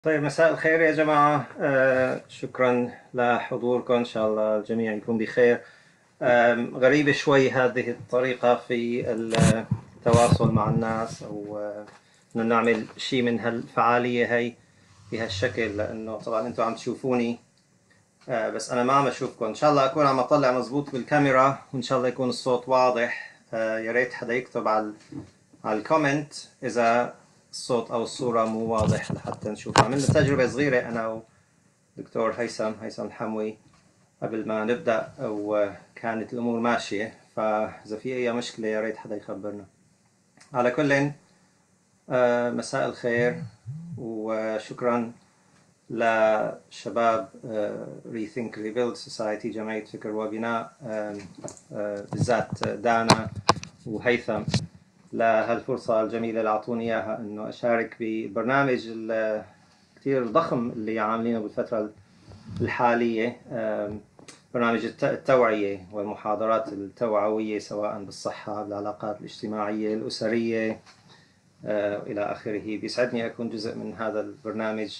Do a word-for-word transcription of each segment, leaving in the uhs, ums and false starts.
طيب، مساء الخير يا جماعة. آه شكرا لحضوركم. إن شاء الله الجميع يكون بخير. آه غريبة شوي هذه الطريقة في التواصل مع الناس، أو آه إنه نعمل شيء من هالفعالية هي بهالشكل، لأنه طبعا أنتم عم تشوفوني آه بس أنا ما عم أشوفكم. إن شاء الله أكون عم أطلع مزبوط بالكاميرا، وإن شاء الله يكون الصوت واضح. آه يا ريت حدا يكتب على على الكومنت إذا الصوت أو الصورة مو واضح لحتى نشوف. عملنا تجربة صغيرة أنا ودكتور هيثم هيثم الحموي قبل ما نبدأ، وكانت الأمور ماشية، فإذا في أي مشكلة يا ريت حدا يخبرنا. على كل، مساء الخير وشكرا لشباب Rethink Rebuild Society، جمعية فكر وبناء، بالذات دانا وهيثم، لهالفرصة الجميلة اللي أعطوني إياها إنه أشارك بالبرنامج الكثير ضخم اللي عاملينه بالفترة الحالية، برنامج التوعية والمحاضرات التوعوية، سواء بالصحة، بالعلاقات الاجتماعية الأسرية إلى آخره. بيسعدني أكون جزء من هذا البرنامج.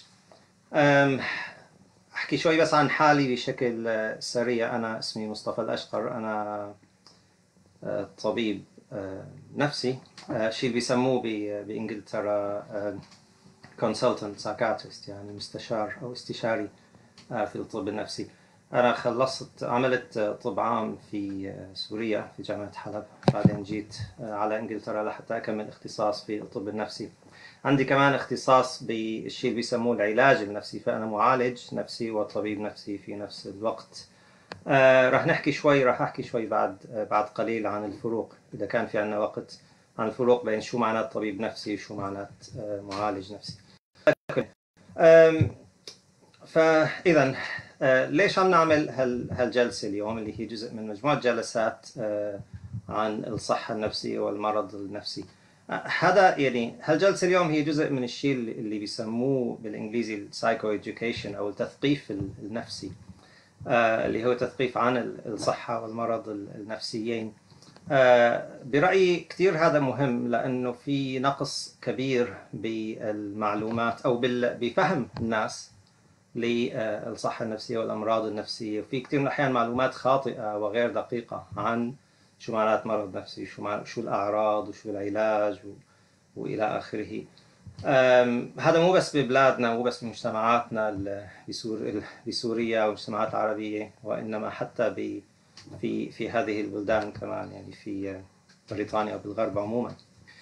أحكي شوي بس عن حالي بشكل سريع. أنا اسمي مصطفى الأشقر، أنا طبيب نفسي، شيء بيسموه بإنجلترا consultant psychiatrist، يعني مستشار أو استشاري في الطب النفسي. أنا خلصت عملت طب عام في سوريا في جامعة حلب، بعدين جيت على إنجلترا لحتى أكمل اختصاص في الطب النفسي. عندي كمان اختصاص بالشيء اللي بيسموه العلاج النفسي، فأنا معالج نفسي وطبيب نفسي في نفس الوقت. آه راح نحكي شوي راح أحكي شوي بعد آه بعد قليل عن الفروق، إذا كان في عنا وقت، عن الفروق بين شو معنات طبيب نفسي وشو معنات آه معالج نفسي. فإذا آه ليش عم نعمل هالجلسة اليوم، اللي هي جزء من مجموعة جلسات آه عن الصحة النفسية والمرض النفسي؟ آه هذا يعني هالجلسة اليوم هي جزء من الشيء اللي بيسموه بالإنجليزي السايكو إديوكيشن أو التثقيف النفسي، آه اللي هو تثقيف عن الصحة والمرض النفسيين. آه برأيي كثير هذا مهم، لأنه في نقص كبير بالمعلومات أو بفهم الناس للصحة النفسية والأمراض النفسية. وفي كثير من الأحيان معلومات خاطئة وغير دقيقة عن شو معنات مرض نفسي، شو شو الأعراض وشو العلاج وإلى آخره. هذا مو بس ببلادنا، مو بس بمجتمعاتنا بسور بسوريا والمجتمعات العربية، وإنما حتى ب في في هذه البلدان كمان، يعني في بريطانيا وبالغرب عموما.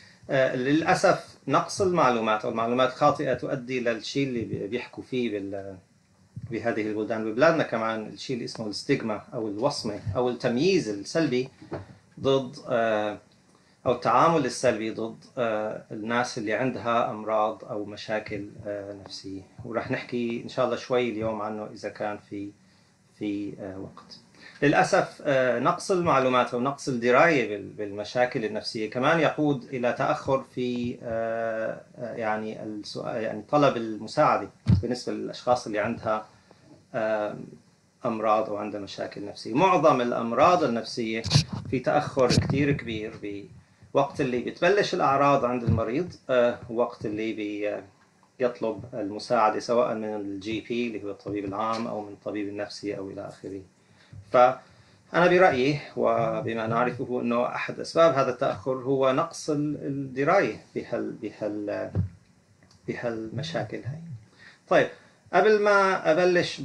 للأسف نقص المعلومات أو المعلومات الخاطئة تؤدي للشيء اللي بيحكوا فيه بال بهذه البلدان. ببلادنا كمان الشيء اللي اسمه الستيغما أو الوصمة أو التمييز السلبي ضد أو التعامل السلبي ضد الناس اللي عندها أمراض أو مشاكل نفسية، ورح نحكي إن شاء الله شوي اليوم عنه إذا كان في في وقت. للأسف نقص المعلومات أو نقص الدراية بالمشاكل النفسية كمان يقود إلى تأخر في يعني يعني طلب المساعدة بالنسبة للأشخاص اللي عندها أمراض أو عندها مشاكل نفسية. معظم الأمراض النفسية في تأخر كتير كبير بوقت اللي بتبلش الأعراض عند المريض، وقت اللي بي يطلب المساعدة، سواء من الجي بي اللي هو الطبيب العام أو من الطبيب النفسي أو إلى آخره. فأنا برأيي وبما نعرفه أنه أحد أسباب هذا التأخر هو نقص الدراية بهال بهال بهالمشاكل هاي. طيب، قبل ما أبلش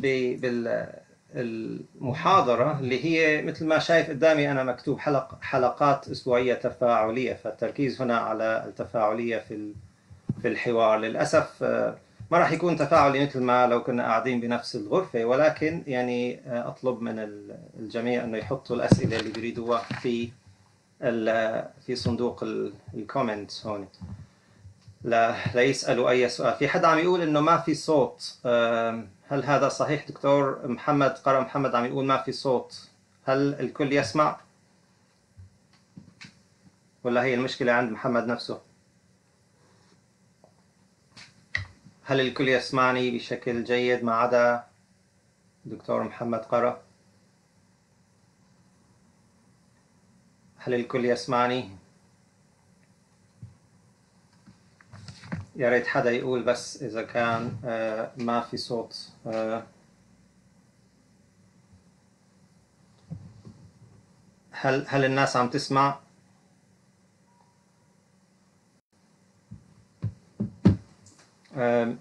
بالمحاضرة اللي هي مثل ما شايف قدامي أنا مكتوب حلق حلقات أسبوعية تفاعلية، فالتركيز هنا على التفاعلية في في الحوار. للأسف ما راح يكون تفاعلي مثل ما لو كنا قاعدين بنفس الغرفة، ولكن يعني أطلب من الجميع أنه يحطوا الأسئلة اللي بيريدوها في في صندوق الكومنت هون، لا لا يسألوا أي سؤال. في حد عم يقول إنه ما في صوت، هل هذا صحيح؟ دكتور محمد قرأ محمد عم يقول ما في صوت. هل الكل يسمع ولا هي المشكلة عند محمد نفسه؟ هل الكل يسمعني بشكل جيد ما عدا دكتور محمد قرأ؟ هل الكل يسمعني؟ يا ريت حدا يقول بس إذا كان آه، ما في صوت. آه، هل هل الناس عم تسمع؟ آم،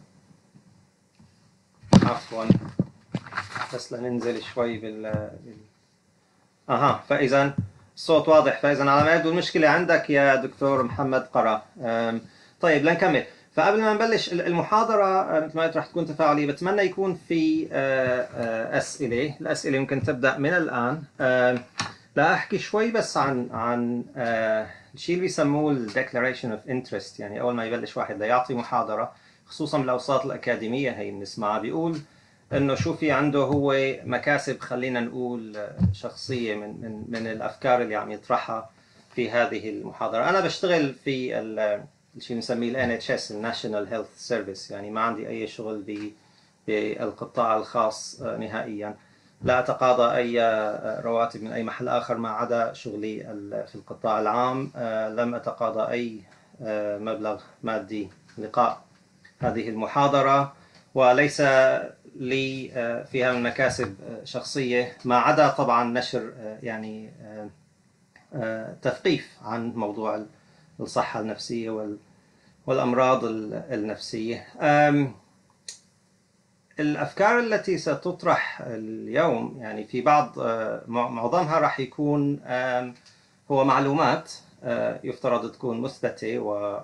عفوا، بس لننزل شوي بال, بال... اها فاذا الصوت واضح. فاذا على ما يبدو المشكله عندك يا دكتور محمد قرا. آم، طيب لنكمل. فقبل ما نبلش المحاضرة آه، مثل ما قلت رح تكون تفاعلية. بتمنى يكون في آه، آه، أسئلة. الأسئلة يمكن تبدأ من الآن. آه، لا أحكي شوي بس عن عن آه، الشيء اللي بيسموه ال Declaration of Interest. يعني أول ما يبلش واحد ليعطي محاضرة، خصوصا بالأوساط الأكاديمية هي بنسمعها، بيقول إنه شو في عنده هو مكاسب، خلينا نقول آه، شخصية من من من الأفكار اللي عم يطرحها في هذه المحاضرة. أنا بشتغل في ال الشيء بنسميه ال إن إتش إس الناشونال هيلث سيرفيس، يعني ما عندي أي شغل ب بالقطاع الخاص نهائيا. لا أتقاضى أي رواتب من أي محل آخر ما عدا شغلي في القطاع العام. لم أتقاضى أي مبلغ مادي لقاء هذه المحاضرة، وليس لي فيها من مكاسب شخصية ما عدا طبعا نشر يعني تثقيف عن موضوع الصحة النفسية والأمراض النفسية. الأفكار التي ستطرح اليوم يعني في بعض معظمها راح يكون هو معلومات يفترض تكون مثبتة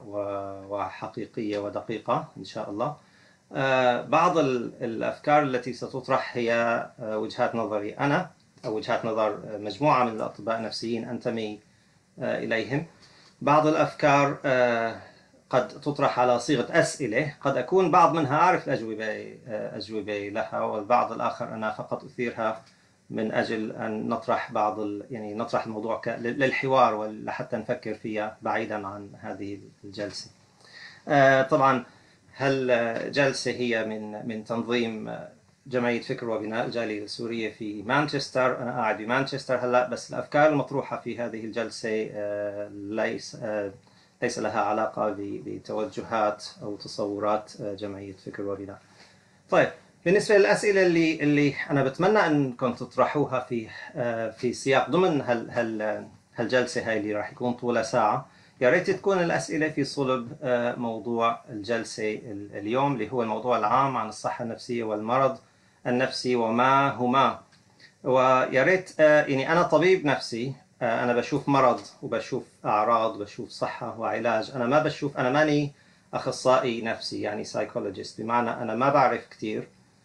وحقيقية ودقيقة إن شاء الله. بعض الأفكار التي ستطرح هي وجهات نظري أنا، أو وجهات نظر مجموعة من الأطباء النفسيين أنتمي إليهم. بعض الأفكار قد تطرح على صيغة أسئلة، قد أكون بعض منها أعرف الأجوبة أجوبة لها، والبعض الآخر أنا فقط أثيرها من أجل أن نطرح بعض يعني نطرح الموضوع للحوار ولحتى نفكر فيها بعيدا عن هذه الجلسة. طبعا هالجلسة هي من من تنظيم جمعية فكر وبناء الجالية السورية في مانشستر. أنا قاعد بمانشستر هلا، بس الأفكار المطروحة في هذه الجلسة ليس ليس لها علاقة بتوجهات أو تصورات جمعية فكر وبناء. طيب بالنسبة للأسئلة اللي اللي أنا بتمنى أنكم تطرحوها في في سياق ضمن هال هال هالجلسة هاي اللي راح يكون طولها ساعة، يا ريت تكون الأسئلة في صلب موضوع الجلسة اليوم اللي هو الموضوع العام عن الصحة النفسية والمرض النفسي وما هما. ويا ريت يعني أنا طبيب نفسي، أنا بشوف مرض وبشوف أعراض، بشوف صحة وعلاج. أنا ما بشوف، أنا ماني أخصائي نفسي يعني سايكولوجيست، بمعنى أنا ما بعرف كتير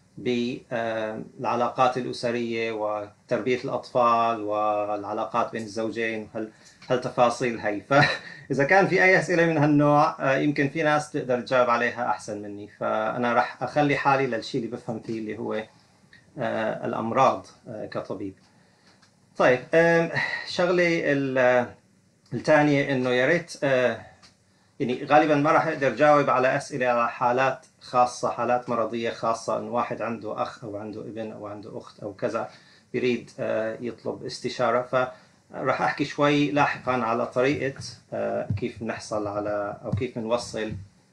بالعلاقات الأسرية وتربية الأطفال والعلاقات بين الزوجين هالتفاصيل هي. فإذا كان في أي أسئلة من هالنوع يمكن في ناس تقدر تجاوب عليها أحسن مني، فأنا رح أخلي حالي للشيء اللي بفهم فيه اللي هو الأمراض كطبيب. طيب شغلة الثانية إنه يا ريت يعني غالبا ما راح اقدر جاوب على اسئله على حالات خاصه، حالات مرضيه خاصه، انه واحد عنده اخ او عنده ابن او عنده اخت او كذا يريد يطلب استشاره. فراح احكي شوي لاحقا على طريقه كيف نحصل على او كيف نوصل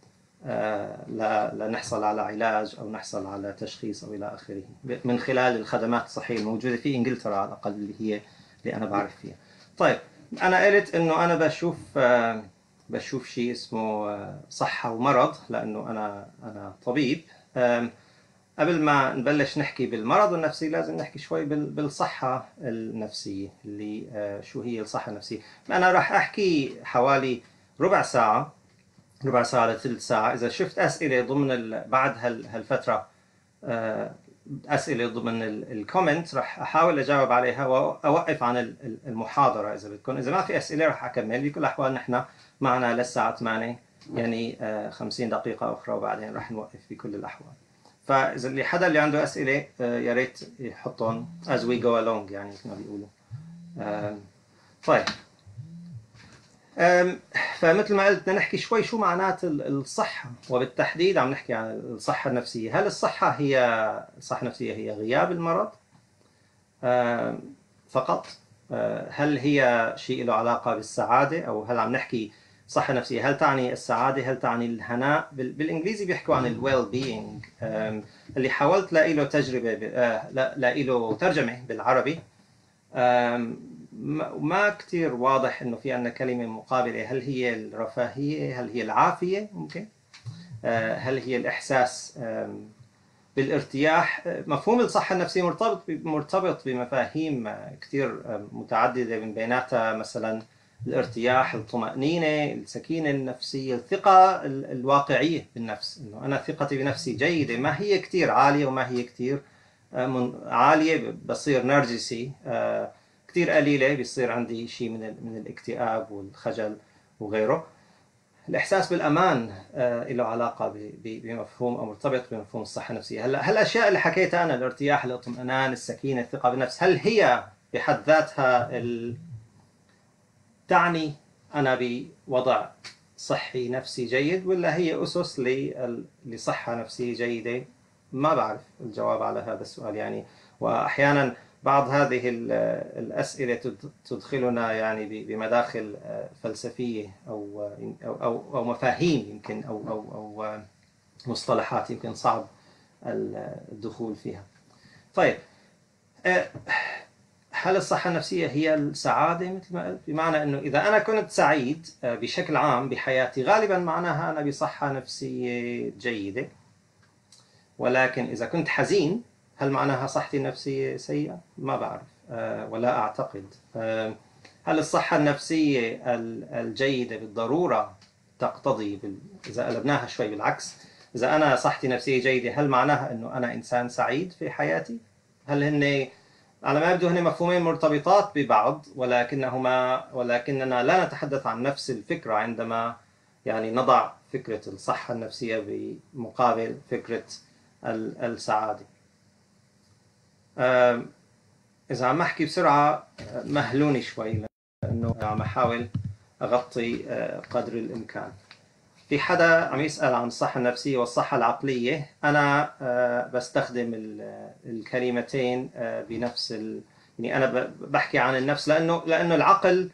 لنحصل على علاج او نحصل على تشخيص او الى اخره من خلال الخدمات الصحيه الموجوده في انجلترا على الاقل، اللي هي اللي انا بعرف فيها. طيب انا قلت انه انا بشوف بشوف شيء اسمه صحة ومرض لأنه أنا أنا طبيب. قبل ما نبلش نحكي بالمرض النفسي لازم نحكي شوي بالصحة النفسية، اللي شو هي الصحة النفسية. أنا راح أحكي حوالي ربع ساعة ربع ساعة لثلث ساعة. إذا شفت أسئلة ضمن بعد هالفترة، أسئلة ضمن الكومنت، راح أحاول أجاوب عليها وأوقف عن المحاضرة إذا بدكم. إذا ما في أسئلة راح أكمل. بكل الأحوال نحن معنا للساعة ثمانية، يعني خمسين دقيقة أخرى وبعدين راح نوقف بكل الأحوال. فإذا اللي حدا اللي عنده أسئلة يا ريت يحطهم as we go along يعني مثل ما بيقولوا. طيب فمثل ما قلت بدنا نحكي شوي شو معنات الصحة، وبالتحديد عم نحكي عن الصحة النفسية. هل الصحة هي الصحة النفسية هي غياب المرض فقط؟ هل هي شيء له علاقة بالسعادة، أو هل عم نحكي الصحة النفسية هل تعني السعادة؟ هل تعني الهناء؟ بالإنجليزي بيحكوا عن الويل بينج، اللي حاولت لاقي له تجربة لاقي له ترجمة بالعربي، ما كتير واضح إنه في عندنا كلمة مقابلة. هل هي الرفاهية؟ هل هي العافية؟ ممكن هل هي الإحساس بالارتياح؟ مفهوم الصحة النفسية مرتبط مرتبط بمفاهيم كتير متعددة، من بيناتها مثلا الارتياح، الطمأنينة، السكينة النفسية، الثقة الواقعية بالنفس، إنه أنا ثقتي بنفسي جيدة، ما هي كتير عالية وما هي كتير عالية بصير نرجسي، كتير قليلة بيصير عندي شيء من من الاكتئاب والخجل وغيره. الإحساس بالأمان له علاقة بمفهوم أو مرتبط بمفهوم الصحة النفسية. هلا هالأشياء اللي حكيتها أنا، الارتياح، الاطمئنان، السكينة، الثقة بالنفس، هل هي بحد ذاتها ال... تعني أنا بوضع صحي نفسي جيد، ولا هي أسس لصحة نفسية جيدة؟ ما بعرف الجواب على هذا السؤال يعني. وأحيانا بعض هذه الأسئلة تدخلنا يعني بمداخل فلسفية أو أو أو مفاهيم يمكن أو أو أو مصطلحات يمكن صعب الدخول فيها. طيب، هل الصحة النفسية هي السعادة مثل ما قلت؟ بمعنى أنه إذا أنا كنت سعيد بشكل عام بحياتي غالبا معناها أنا بصحة نفسية جيدة، ولكن إذا كنت حزين هل معناها صحتي النفسية سيئة؟ ما بعرف ولا أعتقد. هل الصحة النفسية الجيدة بالضرورة تقتضي بال... إذا قلبناها شوي بالعكس، إذا أنا صحتي نفسية جيدة هل معناها أنه أنا إنسان سعيد في حياتي؟ هل هن على ما يبدو هن مفهومين مرتبطات ببعض، ولكنهما ولكننا لا نتحدث عن نفس الفكرة عندما يعني نضع فكرة الصحة النفسية بمقابل فكرة السعادة. إذا عم أحكي بسرعة مهلوني شوي لأنه عم أحاول أغطي قدر الإمكان. في حدا عم يسأل عن الصحة النفسية والصحة العقلية. أنا بستخدم الكلمتين بنفس ال... يعني أنا بحكي عن النفس لأنه لأنه العقل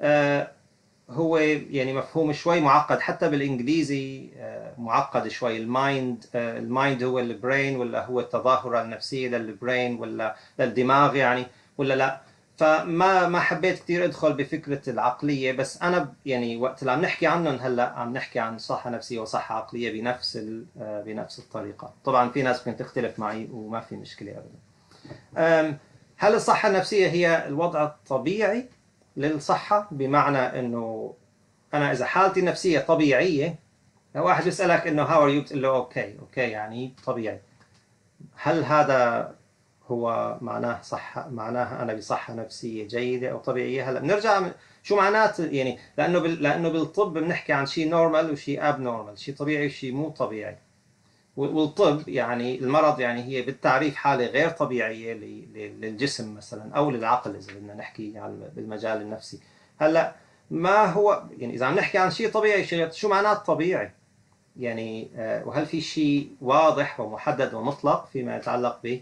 هو يعني مفهوم شوي معقد، حتى بالإنجليزي معقد شوي. المايند المايند هو البرين، ولا هو التظاهرة النفسية للبرين ولا للدماغ يعني، ولا لا؟ فما ما حبيت كثير ادخل بفكره العقليه، بس انا يعني وقت اللي عم نحكي عنهم هلا عم نحكي عن صحه نفسيه وصحه عقليه بنفس بنفس الطريقه. طبعا في ناس ممكن تختلف معي وما في مشكله ابدا. هل الصحه النفسيه هي الوضع الطبيعي للصحه؟ بمعنى انه انا اذا حالتي النفسيه طبيعيه، لو واحد بيسالك انه هاو ار يو، بتقول له اوكي اوكي يعني طبيعي، هل هذا هو معناه صح، معناها انا بصحه نفسيه جيده او طبيعيه؟ هلا بنرجع شو معنات يعني، لانه بال... لانه بالطب بنحكي عن شيء نورمال وشيء اب نورمال، شيء طبيعي وشيء مو طبيعي. والطب يعني المرض يعني هي بالتعريف حاله غير طبيعيه للجسم مثلا او للعقل اذا بدنا نحكي عن بالمجال النفسي. هلا ما هو يعني اذا عم نحكي عن شيء طبيعي، شيء شو معنات طبيعي يعني؟ وهل في شيء واضح ومحدد ومطلق فيما يتعلق ب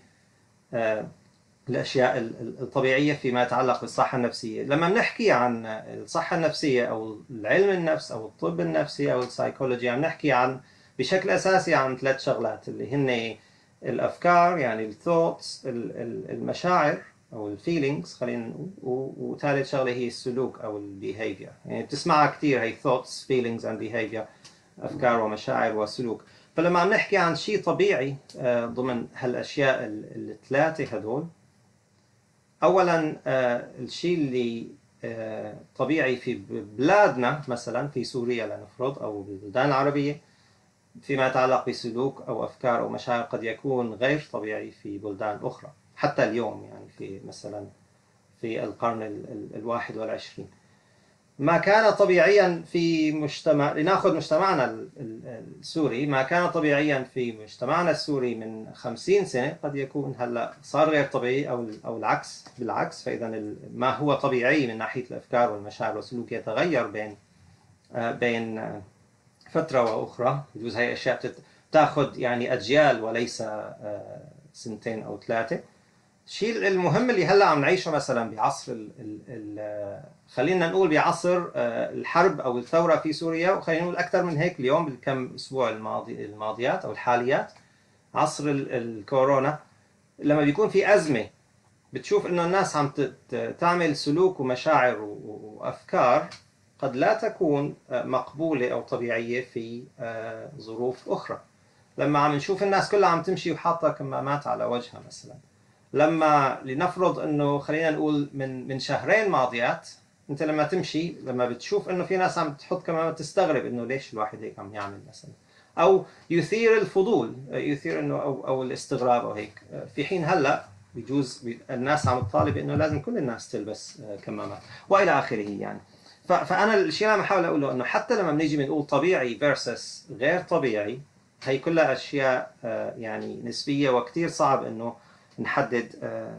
الأشياء الطبيعية فيما يتعلق بالصحة النفسية؟ لما بنحكي عن الصحة النفسية أو العلم النفس أو الطب النفسي أو السايكولوجي، عم نحكي عن بشكل أساسي عن ثلاث شغلات اللي هن الأفكار يعني الثوتس، المشاعر أو الفيلينجز خلينا نقول، وثالث شغلة هي السلوك أو البيهيفير. يعني بتسمعها كثير هي thoughts, feelings and behavior، أفكار ومشاعر وسلوك. فلما عم نحكي عن شيء طبيعي ضمن هالأشياء الثلاثة هدول، أولا الشيء اللي طبيعي في بلادنا مثلا في سوريا لنفرض أو بالبلدان العربية فيما يتعلق بسلوك أو أفكار أو مشاعر قد يكون غير طبيعي في بلدان أخرى حتى اليوم، يعني في مثلا في القرن الواحد والعشرين. ما كان طبيعيا في مجتمع، لنأخذ مجتمعنا السوري، ما كان طبيعيا في مجتمعنا السوري من خمسين سنة قد يكون هلا صار غير طبيعي أو أو العكس بالعكس. فإذا ما هو طبيعي من ناحية الأفكار والمشاعر والسلوك يتغير بين بين فترة وأخرى. يجوز هاي أشياء تأخذ يعني أجيال وليس سنتين أو ثلاثة. الشيء المهم اللي هلا عم نعيشه مثلا بعصر ال ال ال خلينا نقول بعصر الحرب او الثوره في سوريا، وخلينا نقول اكثر من هيك اليوم بالكم اسبوع الماضي الماضيات او الحاليات، عصر الكورونا، لما بيكون في ازمه بتشوف انه الناس عم تعمل سلوك ومشاعر وافكار قد لا تكون مقبوله او طبيعيه في ظروف اخرى. لما عم نشوف الناس كلها عم تمشي وحاطه كمامات على وجهها مثلا، لما لنفرض انه خلينا نقول من من شهرين ماضيات انت لما تمشي لما بتشوف انه في ناس عم تحط كمامات تستغرب انه ليش الواحد هيك عم يعمل مثلا، او يثير الفضول، يثير انه او او الاستغراب او هيك، في حين هلا بيجوز الناس عم تطالب انه لازم كل الناس تلبس كمامات والى اخره يعني. فانا الشيء اللي عم بحاول اقوله انه حتى لما بنيجي بنقول طبيعي versus غير طبيعي، هي كلها اشياء يعني نسبيه وكثير صعب انه نحدد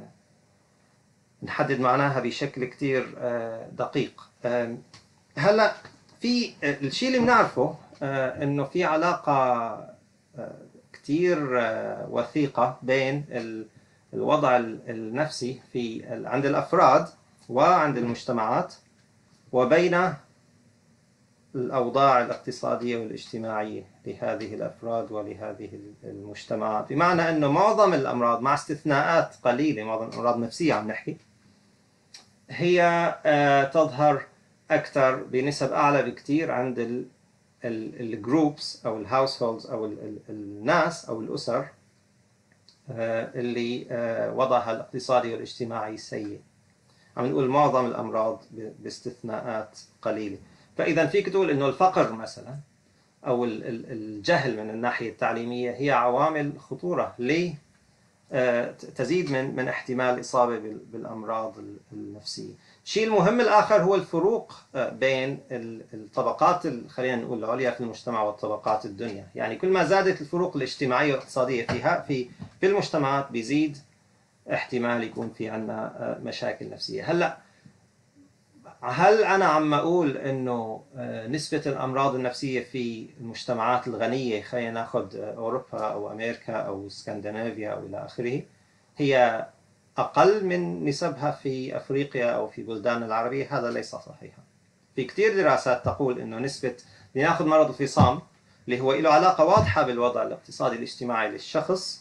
نحدد معناها بشكل كثير دقيق. هلا في الشيء اللي بنعرفه انه في علاقه كثير وثيقه بين الوضع النفسي في عند الافراد وعند المجتمعات وبين الأوضاع الاقتصادية والاجتماعية لهذه الأفراد ولهذه المجتمعات، بمعنى أنه معظم الأمراض مع استثناءات قليلة، معظم الأمراض النفسية عم نحكي، هي تظهر أكثر بنسب أعلى بكثير عند الجروبس أو الهاوسهولدز أو الناس أو الأسر اللي وضعها الاقتصادي والاجتماعي سيء. عم نقول معظم الأمراض باستثناءات قليلة. فإذا فيك تقول إنه الفقر مثلا أو الجهل من الناحية التعليمية هي عوامل خطورة ليه تزيد من من احتمال الإصابة بالأمراض النفسية. الشيء المهم الآخر هو الفروق بين الطبقات خلينا نقول العليا في المجتمع والطبقات الدنيا. يعني كل ما زادت الفروق الاجتماعية والاقتصادية فيها في في المجتمعات بيزيد احتمال يكون في عنا مشاكل نفسية. هلأ هل أنا عم أقول إنه نسبة الأمراض النفسية في المجتمعات الغنية، خلينا ناخذ أوروبا أو أمريكا أو اسكندنافيا أو إلى آخره، هي أقل من نسبها في أفريقيا أو في بلدان العربية؟ هذا ليس صحيحا. في كثير دراسات تقول إنه نسبة، لناخذ مرض الفصام اللي هو له علاقة واضحة بالوضع الاقتصادي الاجتماعي للشخص،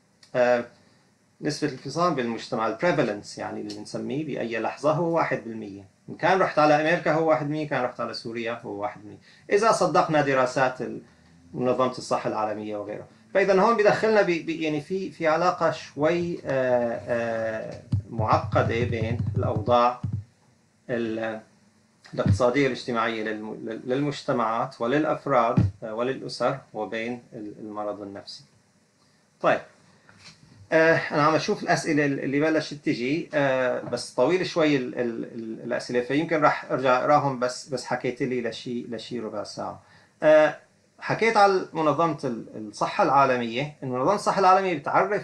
نسبة الفصام بالمجتمع البريفالنس يعني اللي بنسميه بأي لحظة هو واحد بالمية. إن كان رحت على أمريكا هو واحد بالمية، كان رحت على سوريا هو واحد بالمية، إذا صدقنا دراسات منظمة الصحة العالمية وغيرها. فإذا هون بدخلنا بي يعني في في علاقة شوي آآ آآ معقدة بين الأوضاع الاقتصادية والاجتماعية للمجتمعات وللأفراد وللأسر وبين المرض النفسي. طيب أنا عم أشوف الأسئلة اللي بلشت تجي بس طويل شوي ال ال ال الأسئلة، فيمكن راح أرجع أقراهم بس بس حكيت لي لشي لشي ربع ساعة. حكيت على منظمة الصحة العالمية. منظمة الصحة العالمية بتعرف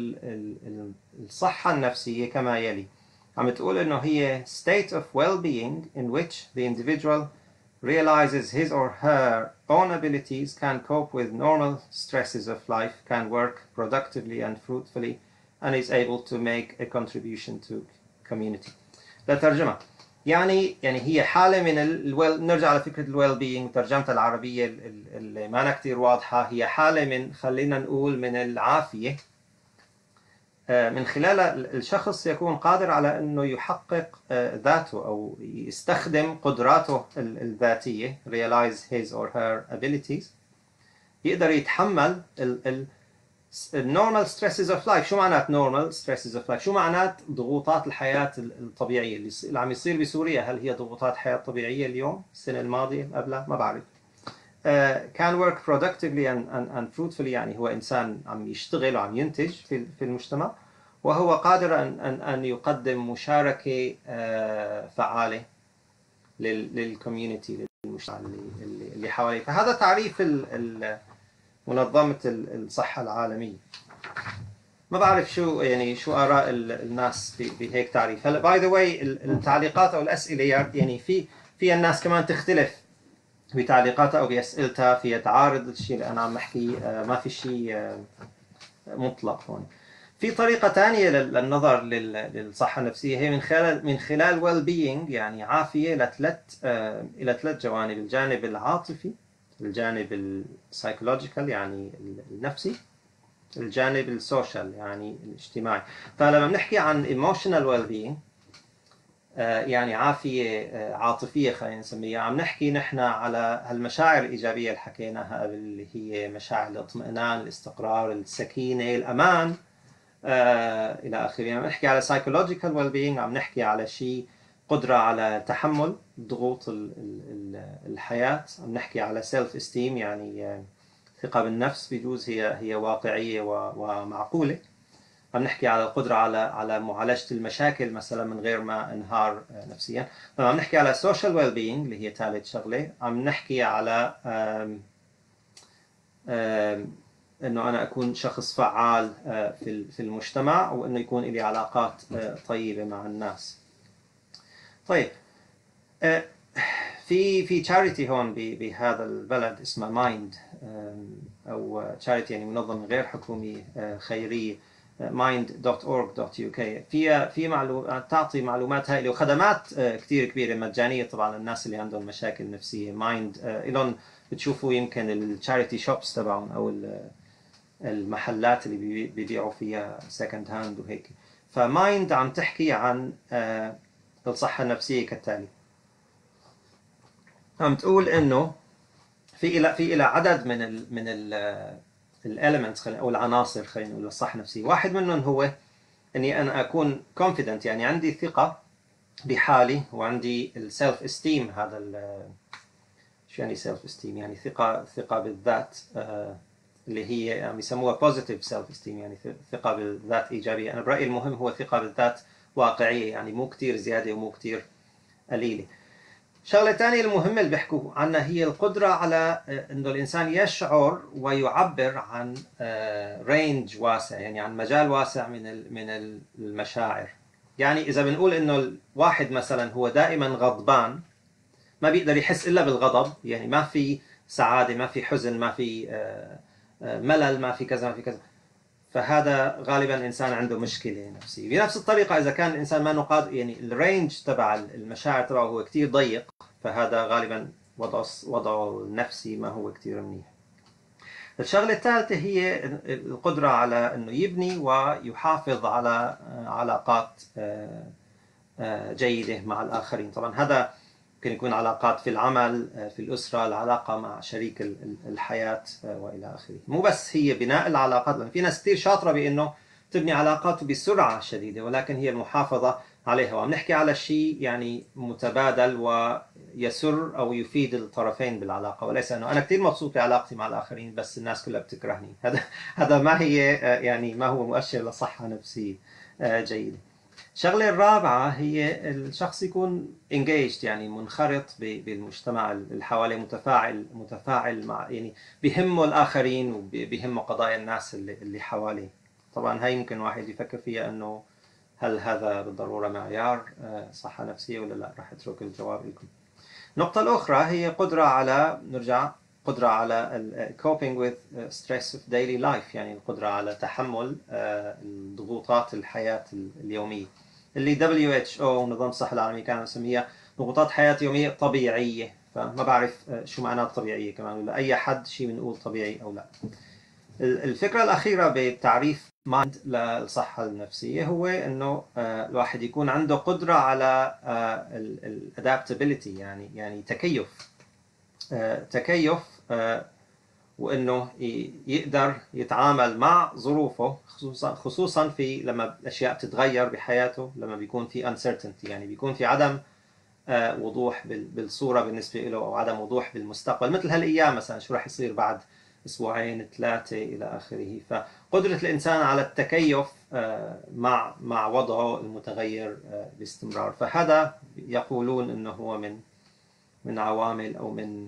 الصحة النفسية كما يلي. عم تقول إنه هي state of well-being in which the individual realizes his or her own abilities, can cope with normal stresses of life, can work productively and fruitfully, and is able to make a contribution to community. لا ترجمة يعني يعني هي حالة من ال نرجع على فكرة الويل بينج، ترجمتها العربية اللي ما كتير واضحة، هي حالة من خلينا نقول من العافية من خلال الشخص يكون قادر على أنه يحقق ذاته أو يستخدم قدراته الذاتية realize his or her abilities، يقدر يتحمل ال normal stresses of life. شو معنات normal stresses of life؟ شو معنات ضغوطات الحياة الطبيعية اللي عم يصير بسوريا؟ هل هي ضغوطات حياة طبيعية اليوم؟ السنة الماضية قبلها؟ ما بعرف. Uh, can work productively and, and, and fruitfully يعني هو إنسان عم يشتغل وعم ينتج في في المجتمع، وهو قادر أن أن أن يقدم مشاركة uh, فعالة للكوميونتي للمجتمع اللي اللي حواليه. فهذا تعريف منظمة الصحة العالمية. ما بعرف شو يعني شو آراء الناس بهيك تعريف. هلا باي ذا واي التعليقات أو الأسئلة يعني في في الناس كمان تختلف بتعليقاتها أو بأسئلتها، فيها تعارض الشيء اللي أنا عم بحكي، ما في شيء مطلق هون. في طريقة ثانية للنظر للصحة النفسية، هي من خلال من خلال well being، يعني عافية لثلاث إلى ثلاث جوانب: الجانب العاطفي، الجانب السايكولوجيكال يعني النفسي، الجانب السوشيال يعني الاجتماعي. فلما بنحكي عن emotional well being يعني عافية عاطفية خلينا نسميها، عم نحكي نحن على هالمشاعر الإيجابية اللي حكيناها اللي هي مشاعر الاطمئنان، الاستقرار، السكينة، الأمان آه، إلى آخره. عم نحكي على psychological well-being، عم نحكي على شيء قدرة على تحمل ضغوط الحياة. عم نحكي على self esteem يعني ثقة بالنفس، بيجوز هي هي واقعية ومعقولة. عم نحكي على القدرة على على معالجة المشاكل مثلا من غير ما انهار نفسيا. عم نحكي على social well-being اللي هي ثالث شغلة. عم نحكي على آم آم انه انا اكون شخص فعال في في المجتمع، وانه يكون لي علاقات طيبه مع الناس. طيب في في تشاريتي هون بهذا البلد اسمها مايند، او تشاريتي يعني منظمه غير حكوميه خيريه، مايند دوت أورج دوت يو كي. فيها في معلومات تعطي معلومات هائله وخدمات كثير كبيره مجانيه طبعا للناس اللي عندهم مشاكل نفسيه. مايند لهم بتشوفوا يمكن التشاريتي شوبس تبعهم او المحلات اللي بيبيعوا فيها سكند هاند وهيك. فمايند عم تحكي عن الصحة النفسية كالتالي. عم تقول انه في الى في الى عدد من ال من ال الاليمنتس خلينا او العناصر خلينا نقول للصحة النفسية. واحد منهم هو اني انا اكون confident، يعني عندي ثقة بحالي، وعندي السيلف استيم. هذا شو يعني سيلف استيم؟ يعني ثقة ثقة بالذات اللي هي يعني يسموها positive self esteem، يعني ثقة بالذات إيجابية. أنا برأيي المهم هو ثقة بالذات واقعية، يعني مو كتير زيادة ومو كتير قليلة. شغلة تانية المهمة اللي بيحكوا عنها هي القدرة على إنه الإنسان يشعر ويعبر عن رينج واسع، يعني عن مجال واسع من من المشاعر. يعني إذا بنقول إنه الواحد مثلا هو دائما غضبان، ما بيقدر يحس إلا بالغضب، يعني ما في سعادة، ما في حزن، ما في ملل، ما في كذا ما في كذا، فهذا غالبا انسان عنده مشكله نفسيه. بنفس الطريقه اذا كان الانسان ما نقاط يعني الرينج تبع المشاعر تبعه هو كثير ضيق، فهذا غالبا وضعه وضعه النفسي ما هو كثير منيح. الشغله الثالثه هي القدره على انه يبني ويحافظ على علاقات جيده مع الاخرين. طبعا هذا ممكن يكون علاقات في العمل، في الأسرة، العلاقة مع شريك الحياة وإلى آخره. مو بس هي بناء العلاقات، لأن في ناس كثير شاطرة بأنه تبني علاقات بسرعة شديدة، ولكن هي المحافظة عليها. وعم نحكي على شيء يعني متبادل ويسر أو يفيد الطرفين بالعلاقة، وليس أنه أنا كثير مبسوط بعلاقتي مع الآخرين بس الناس كلها بتكرهني. هذا هذا ما هي يعني ما هو مؤشر لصحة نفسية جيدة. الشغلة الرابعة هي الشخص يكون engaged، يعني منخرط بالمجتمع اللي حواليه، متفاعل متفاعل مع يعني بهمه الآخرين وبهمه قضايا الناس اللي اللي حواليه. طبعا هاي ممكن واحد يفكر فيها انه هل هذا بالضرورة معيار صحة نفسية ولا لا؟ راح اترك الجواب لكم. النقطة الأخرى هي قدرة على نرجع قدرة على coping with stress of daily life، يعني القدرة على تحمل ضغوطات الحياة اليومية، اللي دبليو إتش أو منظمة الصحة العالمية كانوا يسميها ضغوطات حياة يومية طبيعية. فما بعرف شو معناه طبيعية كمان، ولا أي حد شيء بنقول طبيعي أو لا. الفكرة الأخيرة بتعريف مايند للصحة النفسية هو إنه الواحد يكون عنده قدرة على الادابتابيليتي، يعني يعني تكيف تكيف وإنه يقدر يتعامل مع ظروفه، خصوصا خصوصا في لما الأشياء بتتغير بحياته، لما بيكون في uncertainty، يعني بيكون في عدم وضوح بالصورة بالنسبة له، أو عدم وضوح بالمستقبل، مثل هالأيام مثلا شو راح يصير بعد أسبوعين ثلاثة إلى آخره. فقدرة الإنسان على التكيف مع مع وضعه المتغير باستمرار، فهذا يقولون إنه هو من من عوامل أو من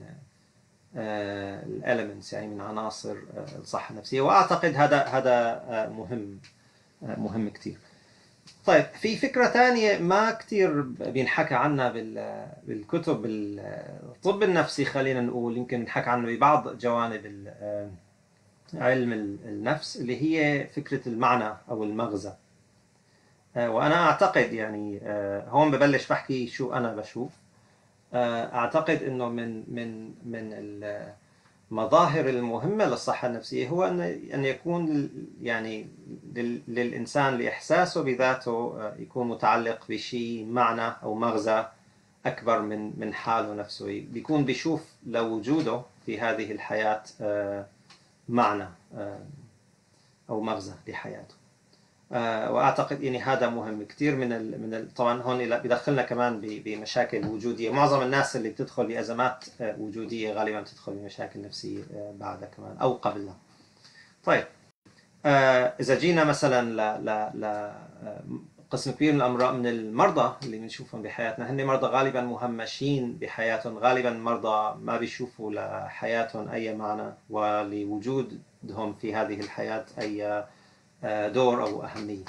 الاليمنتس، يعني من عناصر الصحة النفسية. وأعتقد هذا هذا مهم مهم كتير. طيب في فكرة ثانية ما كتير بينحكى عنها بالكتب الطب النفسي، خلينا نقول يمكن بنحكى عنه ببعض جوانب علم النفس اللي هي فكرة المعنى أو المغزى. وأنا أعتقد يعني هون ببلش بحكي شو أنا بشوف. أعتقد إنه من من من المظاهر المهمة للصحة النفسية هو أن أن يكون يعني للإنسان لإحساسه بذاته يكون متعلق بشيء معنى أو مغزى أكبر من من حاله نفسه، بيكون بيشوف لوجوده في هذه الحياة معنى أو مغزى لحياته. واعتقد يعني هذا مهم كثير من ال من ال طبعا هون بدخلنا كمان بمشاكل وجوديه. معظم الناس اللي بتدخل بازمات وجوديه غالبا بتدخل بمشاكل نفسيه بعدها كمان او قبلها. طيب اذا جينا مثلا ل ل قسم كبير من الامراض من المرضى اللي بنشوفهم بحياتنا هن مرضى غالبا مهمشين بحياتهم، غالبا مرضى ما بيشوفوا لحياتهم اي معنى ولوجودهم في هذه الحياه اي دور أو أهمية.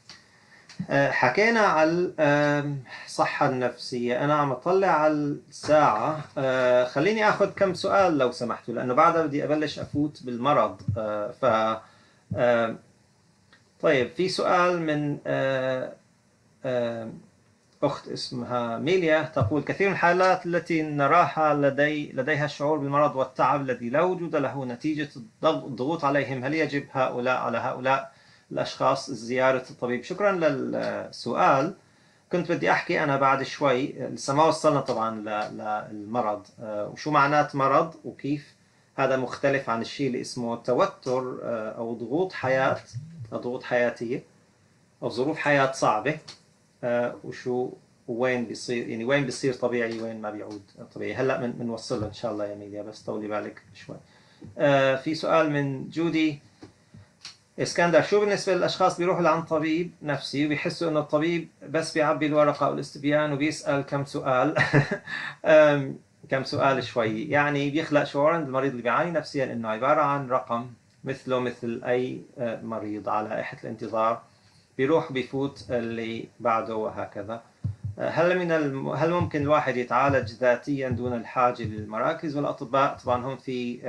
حكينا على الصحة النفسية. أنا عم أطلع على الساعة، خليني أخذ كم سؤال لو سمحتوا لأنه بعدها بدي أبلش أفوت بالمرض. ف طيب في سؤال من أخت اسمها ميليا تقول: كثير من الحالات التي نراها لدي لديها الشعور بالمرض والتعب الذي لا وجود له نتيجة الضغوط عليهم، هل يجب هؤلاء على هؤلاء الأشخاص زيارة الطبيب؟ شكرا للسؤال. كنت بدي أحكي أنا بعد شوي، لسه ما وصلنا طبعا للمرض وشو معنات مرض وكيف هذا مختلف عن الشيء اللي اسمه توتر أو ضغوط حياة أو ضغوط حياتية أو ظروف حياة صعبة، وشو وين بيصير يعني وين بيصير طبيعي وين ما بيعود طبيعي. هلا من بنوصل له ان شاء الله يا ميديا، بس طولي بالك شوي. آه في سؤال من جودي اسكندر: شو بالنسبه للاشخاص بيروحوا لعند طبيب نفسي وبيحسوا انه الطبيب بس بيعبي الورقه والاستبيان وبيسال كم سؤال كم سؤال شوي، يعني بيخلق شعور عند المريض اللي بيعاني نفسيا انه عباره عن رقم مثله مثل اي مريض على لائحه الانتظار، بيروح بيفوت اللي بعده وهكذا. هل من الم... هل ممكن الواحد يتعالج ذاتيا دون الحاجة للمراكز والأطباء؟ طبعا هم في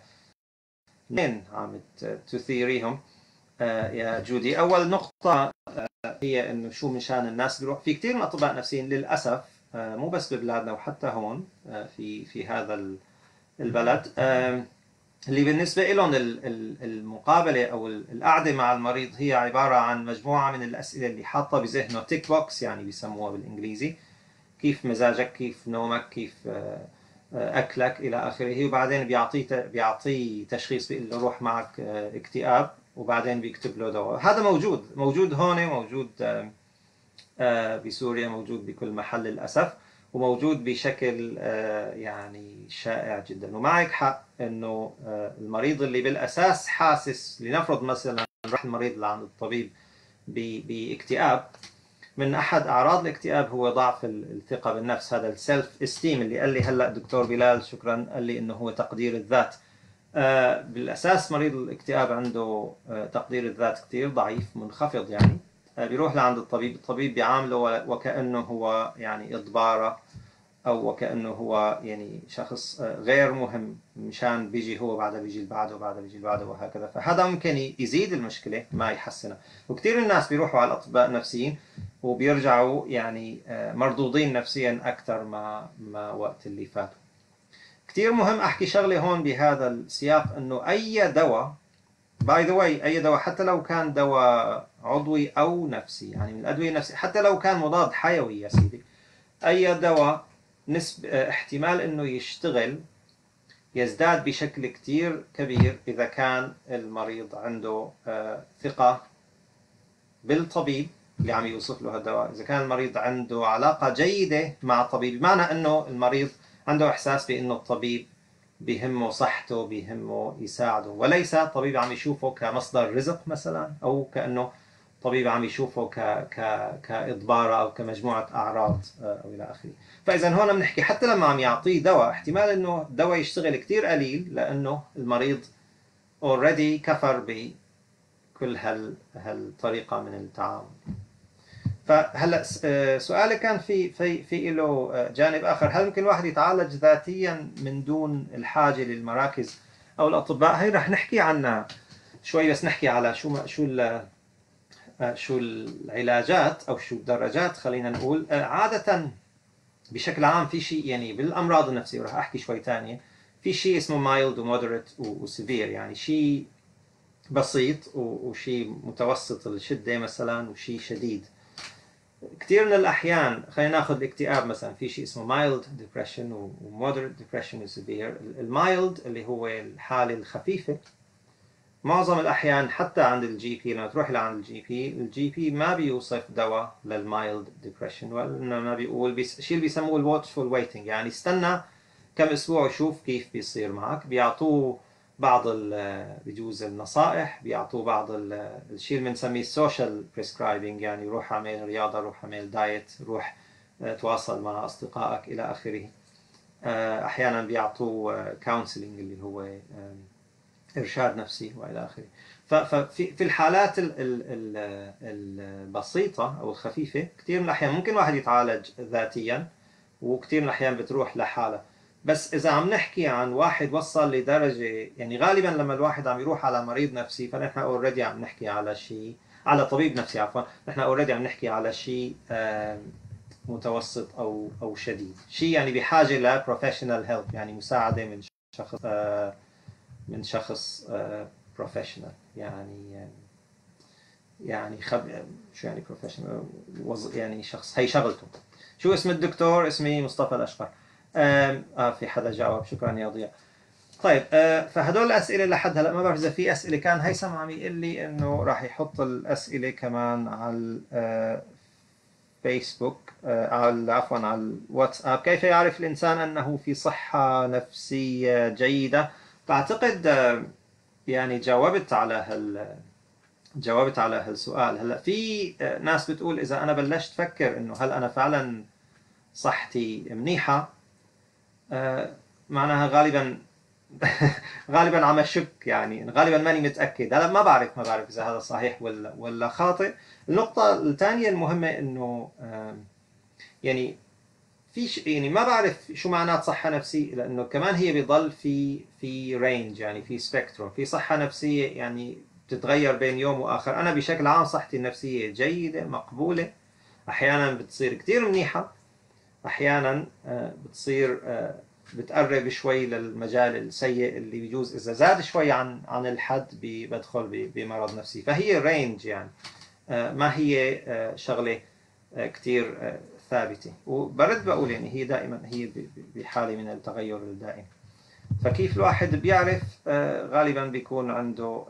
اثنين عم تثيريهم يا جودي. أول نقطة هي إنه شو مشان الناس بيروح في كثير من أطباء نفسيين للأسف، مو بس ببلادنا وحتى هون في في هذا البلد، اللي بالنسبة لهم المقابلة أو القعدة مع المريض هي عبارة عن مجموعة من الأسئلة اللي حاطة بذهنه تيك بوكس يعني بيسموها بالإنجليزي، كيف مزاجك، كيف نومك، كيف أكلك إلى آخره، وبعدين بيعطيه بيعطيه تشخيص بيقول له روح معك اكتئاب، وبعدين بيكتب له دواء. هذا موجود موجود هون، موجود بسوريا، موجود بكل محل للأسف، وموجود بشكل يعني شائع جدا. ومعك حق انه المريض اللي بالاساس حاسس، لنفرض مثلا راح المريض لعند الطبيب باكتئاب، من احد اعراض الاكتئاب هو ضعف الثقه بالنفس، هذا السيلف استيم اللي قال لي هلا دكتور بلال شكرا، قال لي انه هو تقدير الذات. بالاساس مريض الاكتئاب عنده تقدير الذات كثير ضعيف منخفض، يعني بيروح لعند الطبيب، الطبيب بيعامله وكأنه هو يعني إضبارة أو وكأنه هو يعني شخص غير مهم، مشان بيجي هو بعدها بيجي اللي بعده وبعدها بيجي اللي بعده وهكذا. فهذا ممكن يزيد المشكلة ما يحسنها. وكثير من الناس بيروحوا على الأطباء النفسيين وبيرجعوا يعني مردودين نفسيا أكثر ما ما وقت اللي فاتوا. كثير مهم أحكي شغلة هون بهذا السياق، إنه أي دواء باي ذا واي أي دواء حتى لو كان دواء عضوي أو نفسي، يعني من الأدوية النفسية، حتى لو كان مضاد حيوي يا سيدي، أي دواء نسب احتمال إنه يشتغل يزداد بشكل كتير كبير إذا كان المريض عنده ثقة بالطبيب اللي عم يوصف له هالدواء، إذا كان المريض عنده علاقة جيدة مع الطبيب، بمعنى إنه المريض عنده إحساس بإنه الطبيب بيهمه صحته، بيهمه يساعده، وليس طبيب عم يشوفه كمصدر رزق مثلا، او كانه طبيب عم يشوفه ك ك كاضباره او كمجموعه اعراض او الى اخره. فاذا هون بنحكي حتى لما عم يعطيه دواء احتمال انه الدواء يشتغل كثير قليل، لانه المريض اوريدي كفر بكل هال هالطريقه من التعامل. فهلا سؤالي كان في في في له جانب اخر: هل ممكن الواحد يتعالج ذاتيا من دون الحاجه للمراكز أو الأطباء، هي رح نحكي عنها شوي، بس نحكي على شو ما شو ال شو العلاجات أو شو الدرجات. خلينا نقول عادة بشكل عام في شيء يعني بالأمراض النفسية، وراح أحكي شوي تانية، في شيء اسمه mild ومودريت وسيفير، يعني شيء بسيط وشيء متوسط الشدة مثلا وشيء شديد. كثير من الأحيان خلينا ناخذ الاكتئاب مثلا، في شيء اسمه mild depression و moderate depression و severe. المايلد اللي هو الحالة الخفيفة، معظم الأحيان حتى عند الجي بي، لما تروح لعند الجي بي، الجي بي ما بيوصف دواء للمايلد ديبرشن، وإنما بيقول بيس... شيء اللي بيسموه الواتشفول ويتنج، يعني استنى كم أسبوع وشوف كيف بيصير معك. بيعطوه بعض بجوز النصائح، بيعطوه بعض الشيء اللي بنسميه السوشيال بريسكرايبنج، يعني روح اعمل رياضة، روح اعمل دايت، روح تواصل مع أصدقائك إلى آخره. أحيانا بيعطوه كونسلنج اللي هو إرشاد نفسي وإلى آخره. ففي في الحالات البسيطة أو الخفيفة كثير من الأحيان ممكن واحد يتعالج ذاتيا، وكثير من الأحيان بتروح لحالة. بس إذا عم نحكي عن واحد وصل لدرجة، يعني غالبا لما الواحد عم يروح على مريض نفسي فنحن اوريدي عم نحكي على شيء، على طبيب نفسي عفوا، نحن اوريدي عم نحكي على شيء متوسط أو أو شديد، شيء يعني بحاجة ل professional help، يعني مساعدة من شخص من شخص بروفيشنال، يعني يعني خب شو يعني بروفيشنال، يعني شخص هي شغلته. شو اسم الدكتور؟ اسمي مصطفى الأشقر. آه في حدا جاوب، شكرا يا ضياء. طيب آه فهدول الأسئلة لحد هلا ما بعرف إذا في أسئلة. كان هيثم عم يقول لي إنه راح يحط الأسئلة كمان على آه فيسبوك، آه على عفوا على الواتساب. كيف يعرف الإنسان أنه في صحة نفسية جيدة؟ بعتقد آه يعني جاوبت على هال جاوبت على هالسؤال. هلا في ناس بتقول اذا انا بلشت افكر انه هل انا فعلا صحتي منيحه، معناها غالبا غالبا عم اشك، يعني غالبا ماني متاكد. هلا ما بعرف ما بعرف اذا هذا صحيح ولا ولا خاطئ. النقطه الثانيه المهمه انه يعني في يعني ما بعرف شو معنات صحه نفسيه، لانه كمان هي بيضل في في رينج، يعني في سبيكتروم. في صحه نفسيه يعني بتتغير بين يوم واخر. انا بشكل عام صحتي النفسيه جيده مقبوله، احيانا بتصير كثير منيحه، احيانا بتصير بتقرب شوي للمجال السيء اللي بيجوز اذا زاد شوي عن عن الحد بدخل بمرض نفسي. فهي رينج، يعني ما هي شغله كثير ثابته. وبرد بقول يعني هي دائما هي بحاله من التغير الدائم. فكيف الواحد بيعرف؟ غالبا بيكون عنده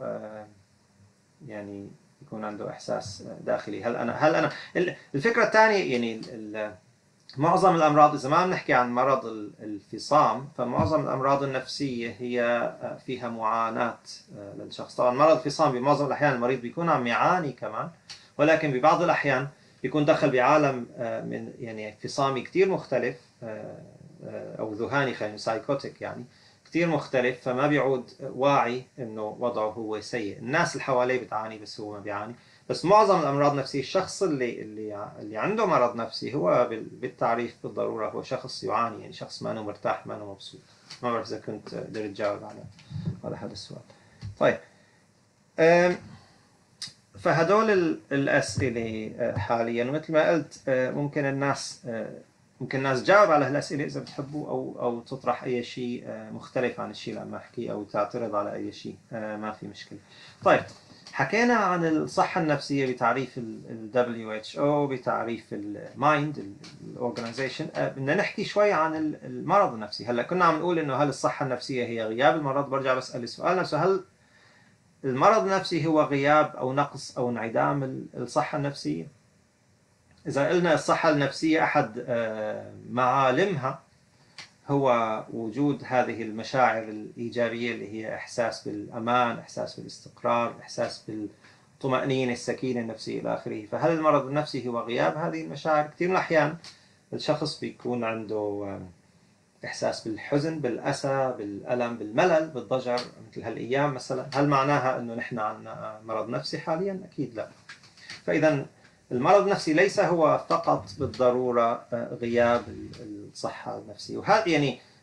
يعني يكون عنده احساس داخلي. هل انا هل انا الفكره الثانيه يعني معظم الامراض، اذا ما عم نحكي عن مرض الفصام، فمعظم الامراض النفسيه هي فيها معاناه للشخص. طبعا مرض الفصام بمعظم الاحيان المريض بيكون عم يعاني كمان، ولكن ببعض الاحيان بيكون دخل بعالم من يعني فصامي كثير مختلف، او ذهاني خلينا سايكوتيك يعني كثير مختلف، فما بيعود واعي انه وضعه هو سيء. الناس اللي حواليه بتعاني بس هو ما بيعاني. بس معظم الامراض النفسيه، الشخص اللي اللي اللي عنده مرض نفسي هو بالتعريف بالضروره هو شخص يعاني، يعني شخص ما انه مرتاح ما انه مبسوط. ما بعرف اذا كنت قدرت تجاوب على على هذا السؤال. طيب فهدول الاسئله حاليا، ومثل ما قلت ممكن الناس ممكن الناس تجاوب على هالاسئله اذا بتحبوا، او او تطرح اي شيء مختلف عن الشيء اللي عم احكي، او تعترض على اي شيء، ما في مشكله. طيب حكينا عن الصحة النفسية بتعريف ال دبليو إتش أو، بتعريف المايند الأورجنايزيشن. بدنا نحكي شوي عن المرض النفسي. هلا كنا عم نقول إنه هل الصحة النفسية هي غياب المرض؟ برجع بسأل السؤال نفسه، هل المرض النفسي هو غياب أو نقص أو انعدام الصحة النفسية؟ إذا قلنا الصحة النفسية أحد معالمها هو وجود هذه المشاعر الإيجابية اللي هي إحساس بالأمان، إحساس بالاستقرار، إحساس بالطمأنينة، السكينة النفسية إلى آخره. فهل المرض النفسي هو غياب هذه المشاعر؟ كثير من الأحيان الشخص بيكون عنده إحساس بالحزن، بالأسى، بالألم، بالملل، بالضجر مثل هالأيام مثلا. هل معناها أنه نحن عندنا مرض نفسي حاليا؟ أكيد لا. فإذا المرض النفسي ليس هو فقط بالضرورة غياب الصحة النفسية. وهذا يعني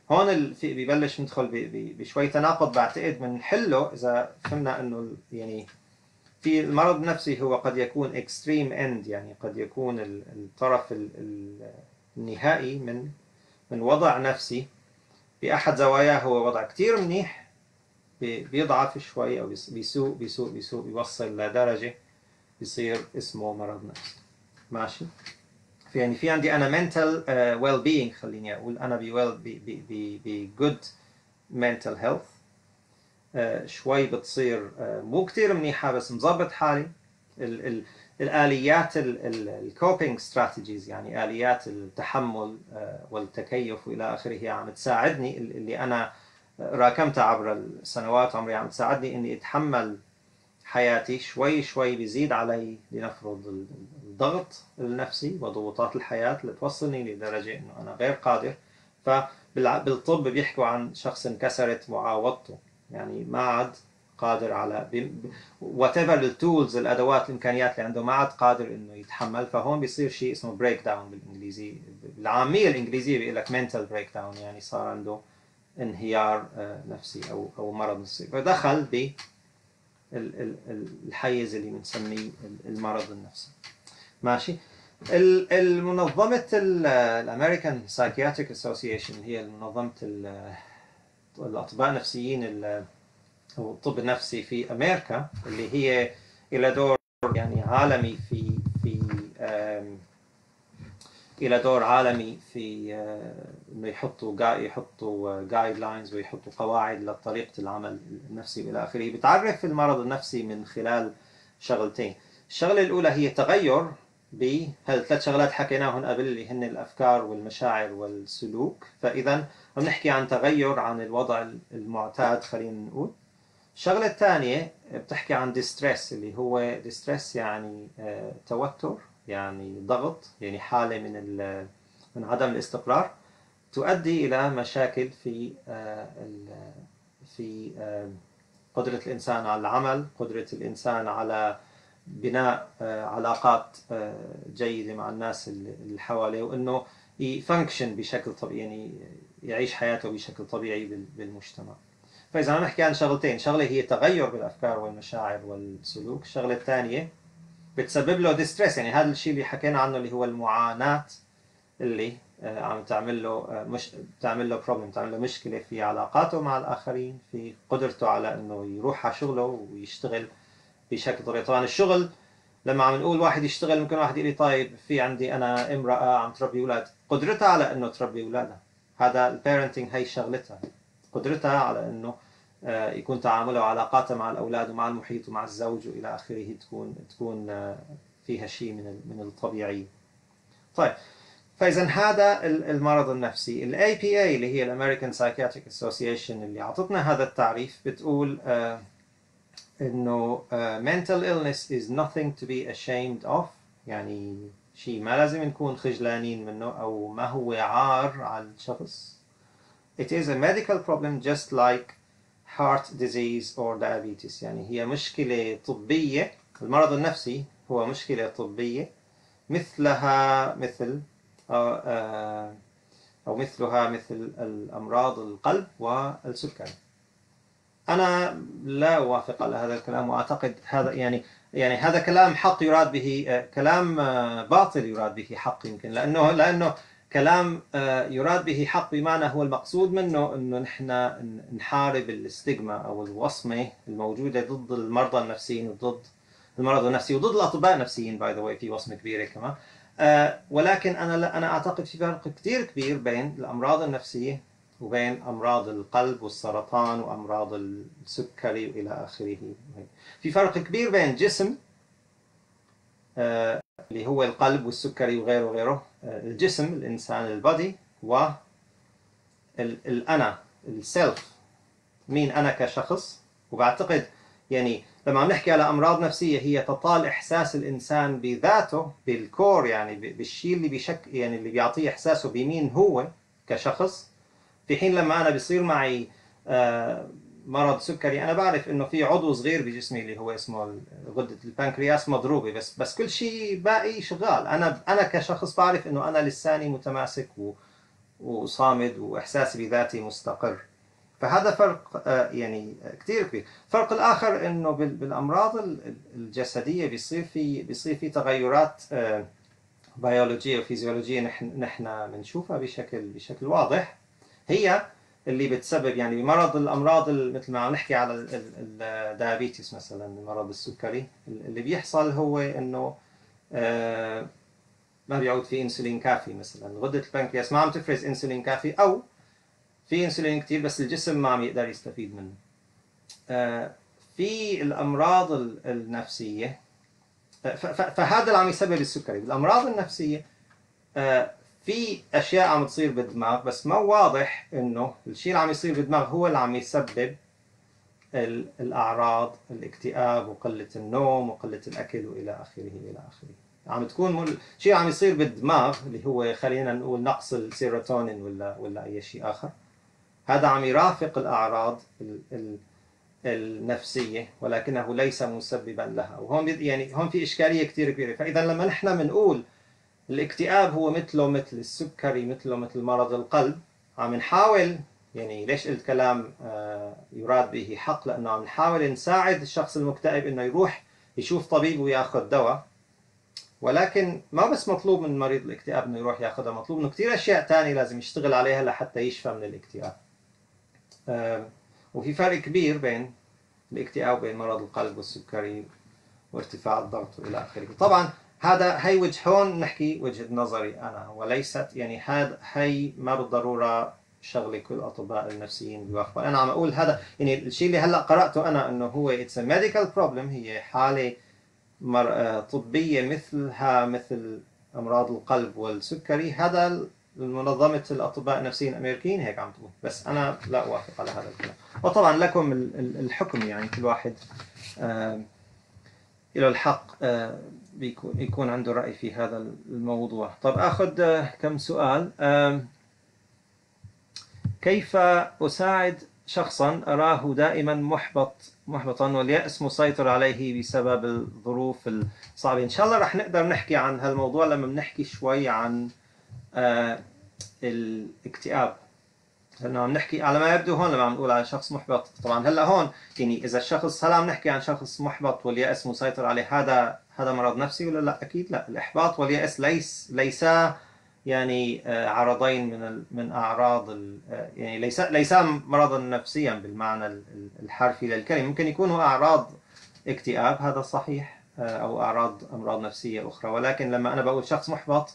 هون في ببلش ندخل بشوي تناقض بعتقد بنحله اذا فهمنا انه يعني في المرض النفسي هو قد يكون extreme end، يعني قد يكون الطرف النهائي من من وضع نفسي بأحد زواياه هو وضع كتير منيح بيضعف شوي أو بيسوء بيسوء بيسوء بيوصل لدرجة بيصير اسمه مرض نفسي. ماشي؟ في يعني في عندي أنا mental uh, well being، خليني أقول أنا ب well ب ب ب good mental health، uh, شوي بتصير uh, مو كتير منيحة بس مظبط حالي. ال ال الآليات الكوبينج ستراتيجيز، يعني آليات التحمل uh, والتكيف وإلى آخره عم تساعدني، اللي أنا راكمتها عبر السنوات عمري عم تساعدني إني أتحمل حياتي شوي شوي. بيزيد علي لنفرض الضغط النفسي وضغوطات الحياة اللي توصلني لدرجة إنه أنا غير قادر. فبالطب بيحكوا عن شخص انكسرت معاوضته، يعني ما عاد قادر على whatever التولز الأدوات الإمكانيات اللي عنده ما عاد قادر إنه يتحمل. فهون بيصير شيء اسمه بريك داون بالإنجليزي، بالعامية الإنجليزية بيقول لك mental بريك داون، يعني صار عنده انهيار نفسي أو أو مرض نفسي، فدخل ب الحيز اللي بنسميه المرض النفسي. ماشي. المنظمة الامريكان سايكياتريك اسوسيشن هي منظمة الاطباء النفسيين او الطب النفسي في امريكا، اللي هي الى دور يعني عالمي في في الى دور عالمي في انه يحطوا يحطوا جايد لاينز ويحطوا قواعد لطريقه العمل النفسي والى اخره. بتعرف المرض النفسي من خلال شغلتين. الشغله الاولى هي تغير بهالثلاث شغلات حكيناهم قبل، اللي هن الافكار والمشاعر والسلوك. فاذا عم نحكي عن تغير عن الوضع المعتاد خلينا نقول. الشغله الثانيه بتحكي عن ديستريس، اللي هو ديستريس يعني آه توتر، يعني ضغط، يعني حالة من من عدم الاستقرار تؤدي إلى مشاكل في في قدرة الإنسان على العمل، قدرة الإنسان على بناء علاقات جيدة مع الناس اللي حواليه، وإنه يفانكشن بشكل طبيعي، يعني يعيش حياته بشكل طبيعي بالمجتمع. فإذا عم نحكي عن شغلتين، شغلة هي تغير بالأفكار والمشاعر والسلوك، الشغلة الثانية بتسبب له ديستريس، يعني هذا الشيء اللي حكينا عنه اللي هو المعاناة اللي عم تعمل له مش تعمل له بروبلم، تعمل له مشكلة في علاقاته مع الآخرين، في قدرته على إنه يروح على شغله ويشتغل بشكل طبيعي. طبعا الشغل لما عم نقول واحد يشتغل، ممكن واحد يقول لي طيب في عندي أنا امرأة عم تربي أولاد، قدرتها على إنه تربي أولادها، هذا البيرنتينج هي شغلتها، قدرتها على إنه يكون تعاملها وعلاقاتها مع الأولاد ومع المحيط ومع الزوج وإلى آخره تكون تكون فيها شيء من من الطبيعي. طيب، فإذا هذا المرض النفسي. ال إيه بي إيه اللي هي ال American Psychiatric Association اللي عطتنا هذا التعريف بتقول آه إنه آه mental illness is nothing to be ashamed of، يعني شيء ما لازم نكون خجلانين منه أو ما هو عار على الشخص. It is a medical problem just like heart disease or diabetes، يعني هي مشكلة طبية. المرض النفسي هو مشكلة طبية مثلها مثل أو مثلها مثل الأمراض القلب والسكري. أنا لا أوافق على هذا الكلام، وأعتقد هذا يعني يعني هذا كلام حق يراد به، كلام باطل يراد به حق، يمكن لأنه لأنه كلام يراد به حق بمعنى هو المقصود منه انه نحن نحارب الاستجما او الوصمه الموجوده ضد المرضى النفسيين وضد المرض النفسي وضد الاطباء النفسيين. باي ذا واي في وصمه كبيره كمان. أه ولكن انا لا انا اعتقد في فرق كثير كبير بين الامراض النفسيه وبين امراض القلب والسرطان وامراض السكري والى اخره. في فرق كبير بين جسم أه اللي هو القلب والسكري وغيره وغيره، الجسم الإنسان البادي، والأنا السيلف، مين أنا كشخص. وبعتقد يعني لما عم نحكي على أمراض نفسية هي تطال إحساس الإنسان بذاته بالكور، يعني بالشيء اللي بيشك يعني اللي بيعطيه إحساسه بمين هو كشخص. في حين لما أنا بيصير معي آه مرض سكري، انا بعرف انه في عضو صغير بجسمي اللي هو اسمه غدة البنكرياس مضروبة، بس بس كل شيء باقي شغال. انا انا كشخص بعرف انه انا لساني متماسك و وصامد وإحساسي بذاتي مستقر. فهذا فرق يعني كثير كبير. الفرق الآخر إنه بالأمراض الجسدية بيصير في بيصير في تغيرات بيولوجية وفيزيولوجية نحن نحن بنشوفها بشكل بشكل واضح، هي اللي بتسبب يعني بمرض الأمراض مثل ما عم نحكي على الدايابيتس مثلا، مرض السكري. اللي بيحصل هو إنه ما بيعود في انسولين كافي، مثلا غدة البنكرياس ما عم تفرز انسولين كافي، او في انسولين كتير بس الجسم ما عم يقدر يستفيد منه. في الامراض النفسية فهذا اللي عم يسبب السكري. بالامراض النفسية في اشياء عم تصير بالدماغ بس ما واضح انه الشيء اللي عم يصير بالدماغ هو اللي عم يسبب الاعراض، الاكتئاب وقلة النوم وقلة الاكل والى اخره الى اخره. عم تكون مل... شيء عم يصير بالدماغ اللي هو خلينا نقول نقص السيروتونين ولا ولا اي شيء اخر، هذا عم يرافق الاعراض ال... ال... النفسيه ولكنه ليس مسببا لها. وهون يعني هون في اشكاليه كثير كبيره. فاذا لما نحن بنقول الاكتئاب هو مثله مثل السكري، مثله مثل مرض القلب، عم نحاول يعني ليش قلت كلام يراد به حق؟ لانه عم نحاول نساعد الشخص المكتئب انه يروح يشوف طبيب وياخذ دواء، ولكن ما بس مطلوب من مريض الاكتئاب انه يروح ياخذها، مطلوب انه كثير اشياء ثانيه لازم يشتغل عليها لحتى يشفى من الاكتئاب. وفي فرق كبير بين الاكتئاب وبين مرض القلب والسكري وارتفاع الضغط والى اخره. طبعا هذا هي وجه هون نحكي وجهه نظري انا، وليست يعني هذا هي ما بالضروره شغله كل الاطباء النفسيين بيوافقوا. انا عم اقول هذا يعني الشيء اللي هلا قراته انا انه هو اتس ا ميديكال بروبلم، هي حاله طبية مثلها مثل أمراض القلب والسكري. هذا منظمة الأطباء النفسيين الأمريكيين هيك عم تقول، بس أنا لا أوافق على هذا الكلام. وطبعا لكم الحكم، يعني كل واحد له الحق بيكون يكون عنده رأي في هذا الموضوع. طب أخذ كم سؤال. كيف أساعد شخصا أراه دائما محبط محبطا واليأس مسيطر عليه بسبب الظروف الصعبة؟ إن شاء الله رح نقدر نحكي عن هالموضوع لما بنحكي شوي عن آه الاكتئاب، لأنه عم نحكي على ما يبدو هون لما عم نقول على شخص محبط. طبعا هلا هون يعني إذا الشخص هلا عم نحكي عن شخص محبط واليأس مسيطر عليه، هذا هذا مرض نفسي ولا لا؟ أكيد لا. الإحباط واليأس ليس ليسا يعني عرضين من من اعراض يعني ليس ليس مرضا نفسيا بالمعنى الحرفي للكلمه. ممكن يكونوا اعراض اكتئاب، هذا صحيح، او اعراض امراض نفسيه اخرى، ولكن لما انا بقول شخص محبط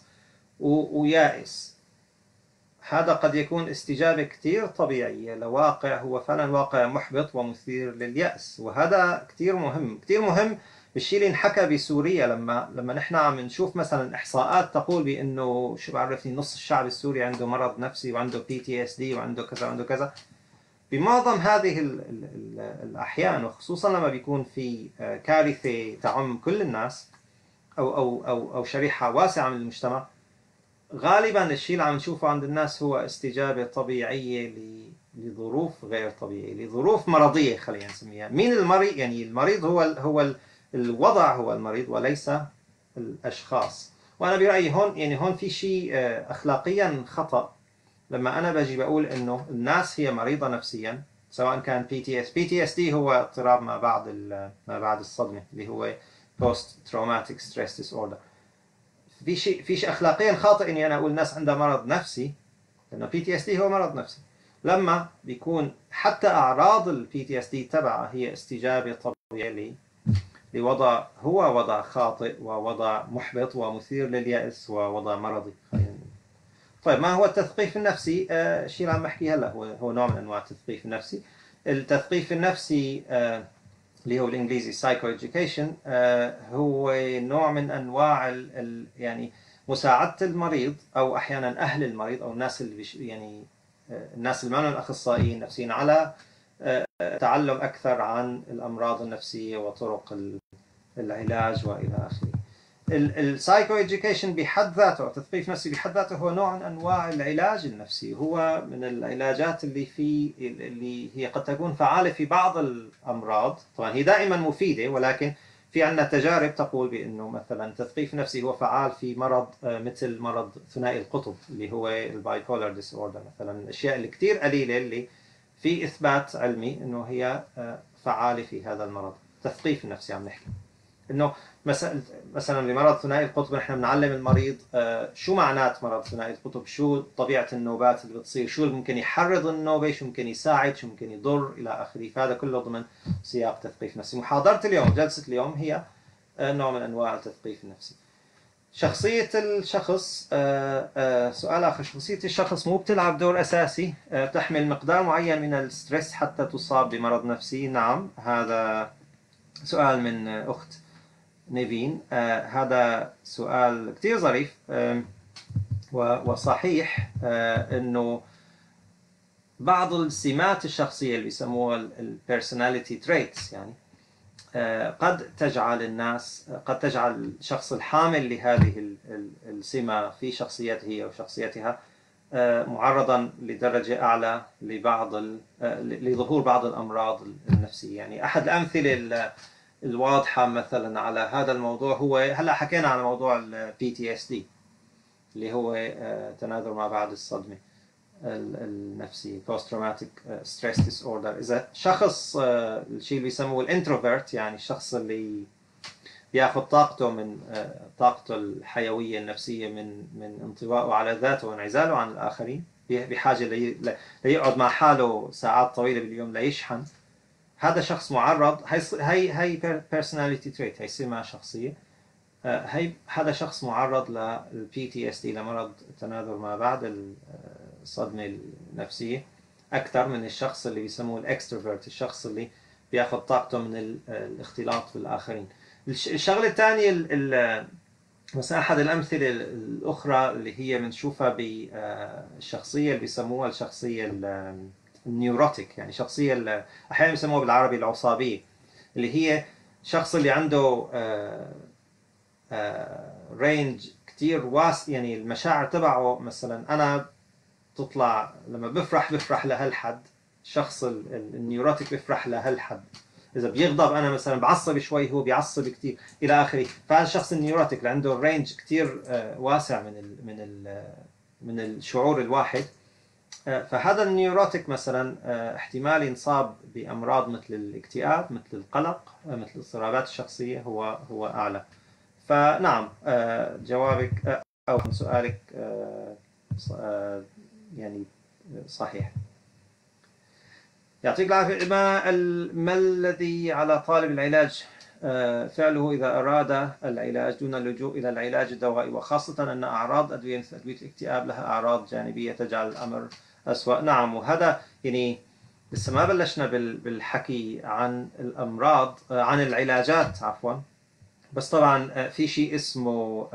ويائس، هذا قد يكون استجابه كثير طبيعيه لواقع هو فعلا واقع محبط ومثير لليأس. وهذا كثير مهم كثير مهم بالشيء اللي انحكى بسوريا. لما لما نحن عم نشوف مثلا احصاءات تقول بانه شو بعرفني نص الشعب السوري عنده مرض نفسي وعنده بي تي اس دي وعنده كذا وعنده كذا، بمعظم هذه ال ال ال الاحيان، وخصوصا لما بيكون في كارثه تعم كل الناس او او او او شريحه واسعه من المجتمع، غالبا الشيء اللي عم نشوفه عند الناس هو استجابه طبيعيه لظروف غير طبيعيه، لظروف مرضيه خلينا نسميها. مين المريض؟ يعني المريض هو ال هو ال الوضع هو المريض وليس الأشخاص. وأنا برأيي هون يعني هون في شيء أخلاقيا خطأ لما أنا بجي بقول إنه الناس هي مريضة نفسيا، سواء كان بي تي اس بي تي اس دي هو اضطراب ما بعد ما بعد الصدمة اللي هو post traumatic stress disorder. في شيء في شيء أخلاقيا خاطئ إني أنا أقول الناس عندها مرض نفسي، لأنه بي تي اس دي هو مرض نفسي. لما بيكون حتى أعراض البي تي اس دي تبعها هي استجابة طبيعية لوضع هو وضع خاطئ ووضع محبط ومثير لليأس ووضع مرضي. طيب ما هو التثقيف النفسي؟ آه الشيء اللي عم بحكيه هلا هو هو نوع من انواع التثقيف النفسي. التثقيف النفسي آه اللي هو بالانجليزي سايكو اديوكيشن، آه هو نوع من انواع ال ال يعني مساعدة المريض او احيانا اهل المريض او الناس اللي بش يعني آه الناس اللي ما لهم اخصائيين نفسيين على آه تعلم اكثر عن الامراض النفسيه وطرق العلاج والى اخره. السايكو اديوكيشن بحد ذاته، التثقيف النفسي بحد ذاته هو نوع من انواع العلاج النفسي، هو من العلاجات اللي في اللي هي قد تكون فعاله في بعض الامراض. طبعا هي دائما مفيده، ولكن في عندنا تجارب تقول بأنه مثلا تثقيف نفسي هو فعال في مرض مثل مرض ثنائي القطب اللي هو البايبولار ديس اوردر مثلا، الأشياء اللي كتير قليلة اللي في إثبات علمي أنه هي فعالة في هذا المرض. تثقيف النفسي عم نحكي انه مثلا مثلا بمرض ثنائي القطب نحن بنعلم المريض شو معنات مرض ثنائي القطب، شو طبيعه النوبات اللي بتصير، شو اللي ممكن يحرض النوبه، شو ممكن يساعد، شو ممكن يضر الى اخره. فهذا كله ضمن سياق تثقيف نفسي. محاضره اليوم، جلسه اليوم، هي نوع من انواع التثقيف النفسي. شخصية الشخص، سؤال آخر، شخصية الشخص مو بتلعب دور أساسي، تحمل مقدار معين من الستريس حتى تصاب بمرض نفسي؟ نعم، هذا سؤال من أخت نيفين. آه هذا سؤال كتير ظريف آه وصحيح. آه انه بعض السمات الشخصية اللي بيسموها البيرسوناليتي تريتس يعني آه قد تجعل الناس قد تجعل الشخص الحامل لهذه السمة في شخصيته وشخصيتها آه معرضا لدرجة أعلى لبعض آه لظهور بعض الأمراض النفسية. يعني أحد الأمثلة الواضحة مثلا على هذا الموضوع هو هلا حكينا على موضوع ال بي تي إس دي اللي هو تناظر ما بعد الصدمة النفسية Post Traumatic Stress Disorder. إذا شخص الشيء اللي بيسموه الانتروفيرت، يعني الشخص اللي بياخذ طاقته من طاقته الحيوية النفسية من من انطوائه على ذاته وانعزاله عن الآخرين، بحاجة ليقعد مع حاله ساعات طويلة باليوم ليشحن، هذا شخص معرض. هي هي هي personality trait، هي سمة شخصية. هي هذا شخص معرض لل بي تي إس دي، لمرض تناظر ما بعد الصدمة النفسية، أكثر من الشخص اللي بيسموه الاكستروفيرت، الشخص اللي بياخذ طاقته من الاختلاط بالآخرين. الشغلة الثانية مثلا أحد الأمثلة الأخرى اللي هي بنشوفها بالشخصية اللي بيسموها الشخصية النيوروتيك، يعني شخصية أحيانا يسموها بالعربي العصابية، اللي هي شخص اللي عنده رينج كتير واسع. يعني المشاعر تبعه مثلا أنا تطلع لما بفرح بفرح لهالحد، الشخص النيوروتيك بفرح لهالحد، إذا بيغضب أنا مثلا بعصب شوي هو بيعصب كتير إلى آخره. فهذا الشخص النيوروتيك اللي عنده رينج كتير واسع من ال من ال من الشعور الواحد. فهذا النيوروتيك مثلا احتمال ينصاب بأمراض مثل الاكتئاب، مثل القلق، مثل الاضطرابات الشخصية هو هو أعلى. فنعم، جوابك أو سؤالك يعني صحيح. يعطيك العافية. ما, ما الذي على طالب العلاج فعله إذا أراد العلاج دون اللجوء إلى العلاج الدوائي، وخاصة أن أعراض أدوية مثل أدوية الاكتئاب لها أعراض جانبية تجعل الأمر أسوأ؟ نعم، وهذا يعني لسه ما بلشنا بالحكي عن الأمراض، عن العلاجات عفوا، بس طبعا في شيء اسمه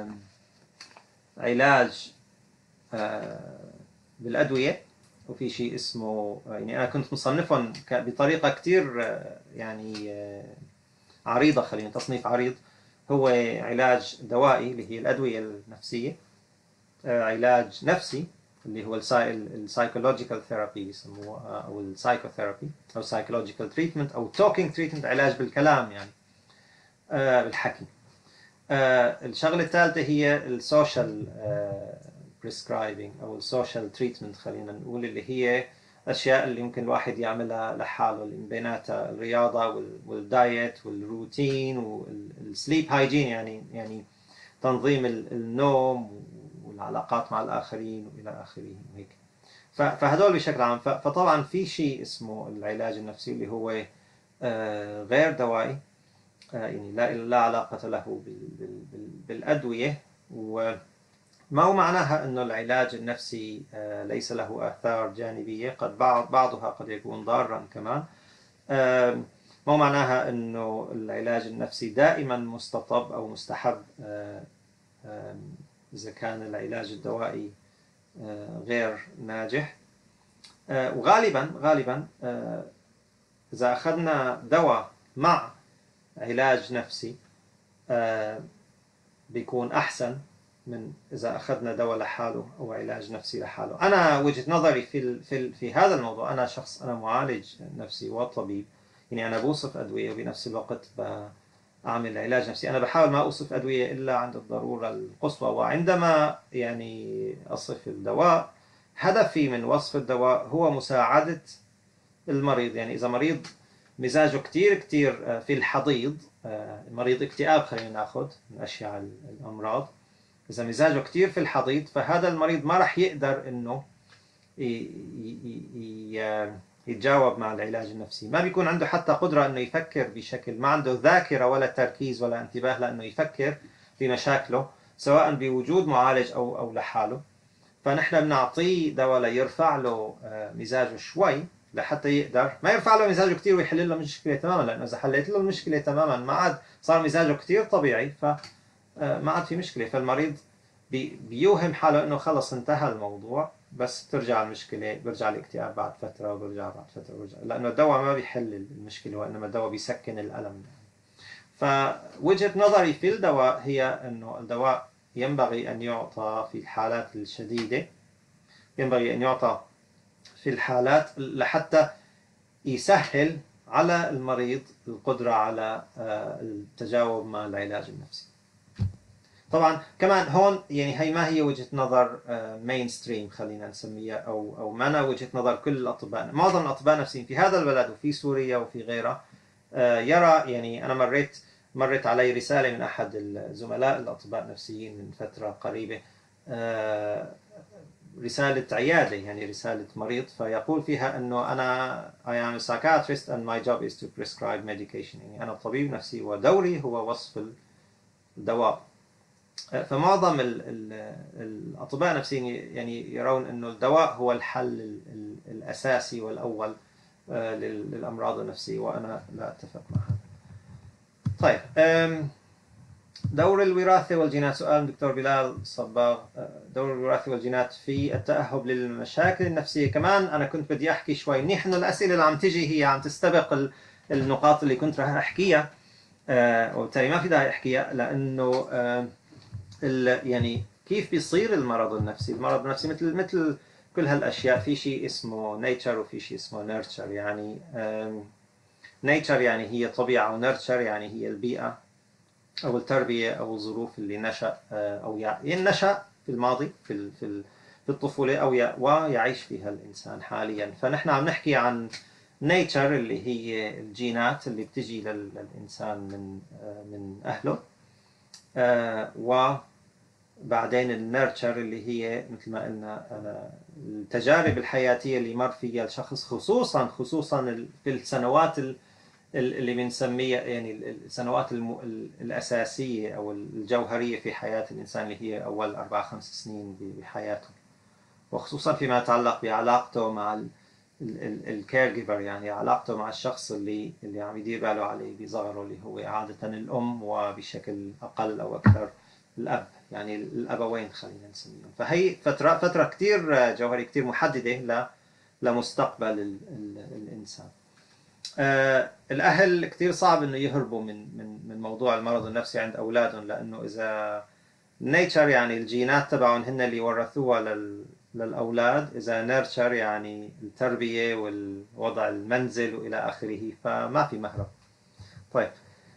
علاج بالأدوية، وفي شيء اسمه، يعني أنا كنت مصنفهم بطريقة كتير يعني عريضة، خلينا تصنيف عريض. هو علاج دوائي اللي هي الأدوية النفسية، علاج نفسي اللي هو السايكولوجيكال ثيرابي يسموه، أو السايكوثيرابي أو سايكولوجيكال تريتمنت أو توكينج تريتمنت، علاج بالكلام يعني بالحكي. الشغلة الثالثة هي السوشيال بريسكرايبنج أو السوشيال تريتمنت، خلينا نقول، اللي هي أشياء اللي ممكن الواحد يعملها لحاله، اللي بيناتها الرياضة والدايت والروتين والسليب هايجين، يعني يعني تنظيم النوم والعلاقات مع الآخرين وإلى آخره وهيك. فهدول بشكل عام. فطبعا في شيء اسمه العلاج النفسي اللي هو غير دوائي، يعني لا لا علاقة له بالأدوية. وما هو معناها أنه العلاج النفسي ليس له آثار جانبية، قد بعضها قد يكون ضارا كمان. ما هو معناها أنه العلاج النفسي دائما مستطب أو مستحب إذا كان العلاج الدوائي غير ناجح. وغالبا غالبا إذا أخذنا دواء مع علاج نفسي بيكون أحسن من إذا أخذنا دواء لحاله أو علاج نفسي لحاله. أنا وجهة نظري في في في هذا الموضوع، أنا شخص أنا معالج نفسي وطبيب، يعني أنا بوصف أدوية وبنفس الوقت أعمل علاج نفسي. أنا بحاول ما أوصف أدوية إلا عند الضرورة القصوى، وعندما يعني أصف الدواء هدفي من وصف الدواء هو مساعدة المريض. يعني إذا مريض مزاجه كتير كتير في الحضيض، مريض اكتئاب خلينا ناخذ من أشياء الأمراض، إذا مزاجه كتير في الحضيض فهذا المريض ما رح يقدر إنه يتجاوب مع العلاج النفسي، ما بيكون عنده حتى قدرة إنه يفكر بشكل، ما عنده ذاكرة ولا تركيز ولا انتباه لأنه يفكر في مشاكله سواء بوجود معالج أو أو لحاله. فنحن بنعطيه دواء ليرفع له مزاجه شوي لحتى يقدر، ما يرفع له مزاجه كتير ويحل له المشكلة تماما، لأنه إذا حليت له المشكلة تماما ما عاد صار مزاجه كتير طبيعي فما عاد في مشكلة، فالمريض بيوهم حاله إنه خلص انتهى الموضوع، بس ترجع المشكلة، برجع الاكتئاب بعد فترة وبرجع بعد فترة وبرجع، لأنه الدواء ما بيحل المشكلة وإنما الدواء بيسكن الألم. فوجهة نظري في الدواء هي إنه الدواء ينبغي أن يعطى في الحالات الشديدة، ينبغي أن يعطى في الحالات لحتى يسهل على المريض القدرة على التجاوب مع العلاج النفسي. طبعا كمان هون يعني هي ما هي وجهة نظر مين ستريم خلينا نسميها، أو أو ما وجهة نظر كل الأطباء. معظم الأطباء النفسيين في هذا البلد وفي سوريا وفي غيرها يرى، يعني أنا مريت مرت علي رسالة من أحد الزملاء الأطباء النفسيين من فترة قريبة، رسالة عيادة يعني رسالة مريض، فيقول فيها أنه أنا I am a psychiatrist and my job is to prescribe medication، يعني أنا طبيب نفسي ودوري هو وصف الدواء. فمعظم ال ال الأطباء النفسيين يعني يرون أنه الدواء هو الحل الأساسي والأول للأمراض النفسية، وأنا لا أتفق مع هذا. طيب، دور الوراثة والجينات، سؤال دكتور بلال صباغ. دور الوراثة والجينات في التأهب للمشاكل النفسية. كمان أنا كنت بدي أحكي شوي، منيح إنه الأسئلة اللي عم تجي هي عم تستبق النقاط اللي كنت راح أحكيها، وبالتالي ما في داعي أحكيها، لأنه يعني كيف بيصير المرض النفسي. المرض النفسي مثل مثل كل هالأشياء، في شيء اسمه نيتشر وفي شيء اسمه نيرتشر. يعني نيتشر يعني هي طبيعة، ونيرتشر يعني هي البيئة أو التربية أو الظروف اللي نشأ أو يعني نشأ في الماضي في في في الطفولة أو ويعيش فيها الإنسان حاليا. فنحن عم نحكي عن نيتشر اللي هي الجينات اللي بتجي للإنسان من من أهله، وبعدين النيرتشر اللي هي مثل ما قلنا التجارب الحياتية اللي مر فيها الشخص، خصوصا خصوصا في السنوات اللي بنسميها يعني السنوات الأساسية أو الجوهرية في حياة الإنسان، اللي هي أول أربع خمس سنين بحياته، وخصوصا فيما يتعلق بعلاقته مع الكير جيفر، يعني علاقته مع الشخص اللي اللي عم يدير باله عليه بصغره، اللي هو عادة الأم، وبشكل أقل أو أكثر الأب، يعني الأبوين خلينا نسميهم. فهي فترة فترة كتير جوهرية كتير محددة لمستقبل ال ال الإنسان. آه الأهل كتير صعب إنه يهربوا من من من موضوع المرض النفسي عند أولادهم، لأنه إذا نيتشر يعني الجينات تبعهم هن اللي ورثوها لل للأولاد، إذا نيرتشر يعني التربية والوضع المنزل وإلى آخره، فما في مهرب. طيب،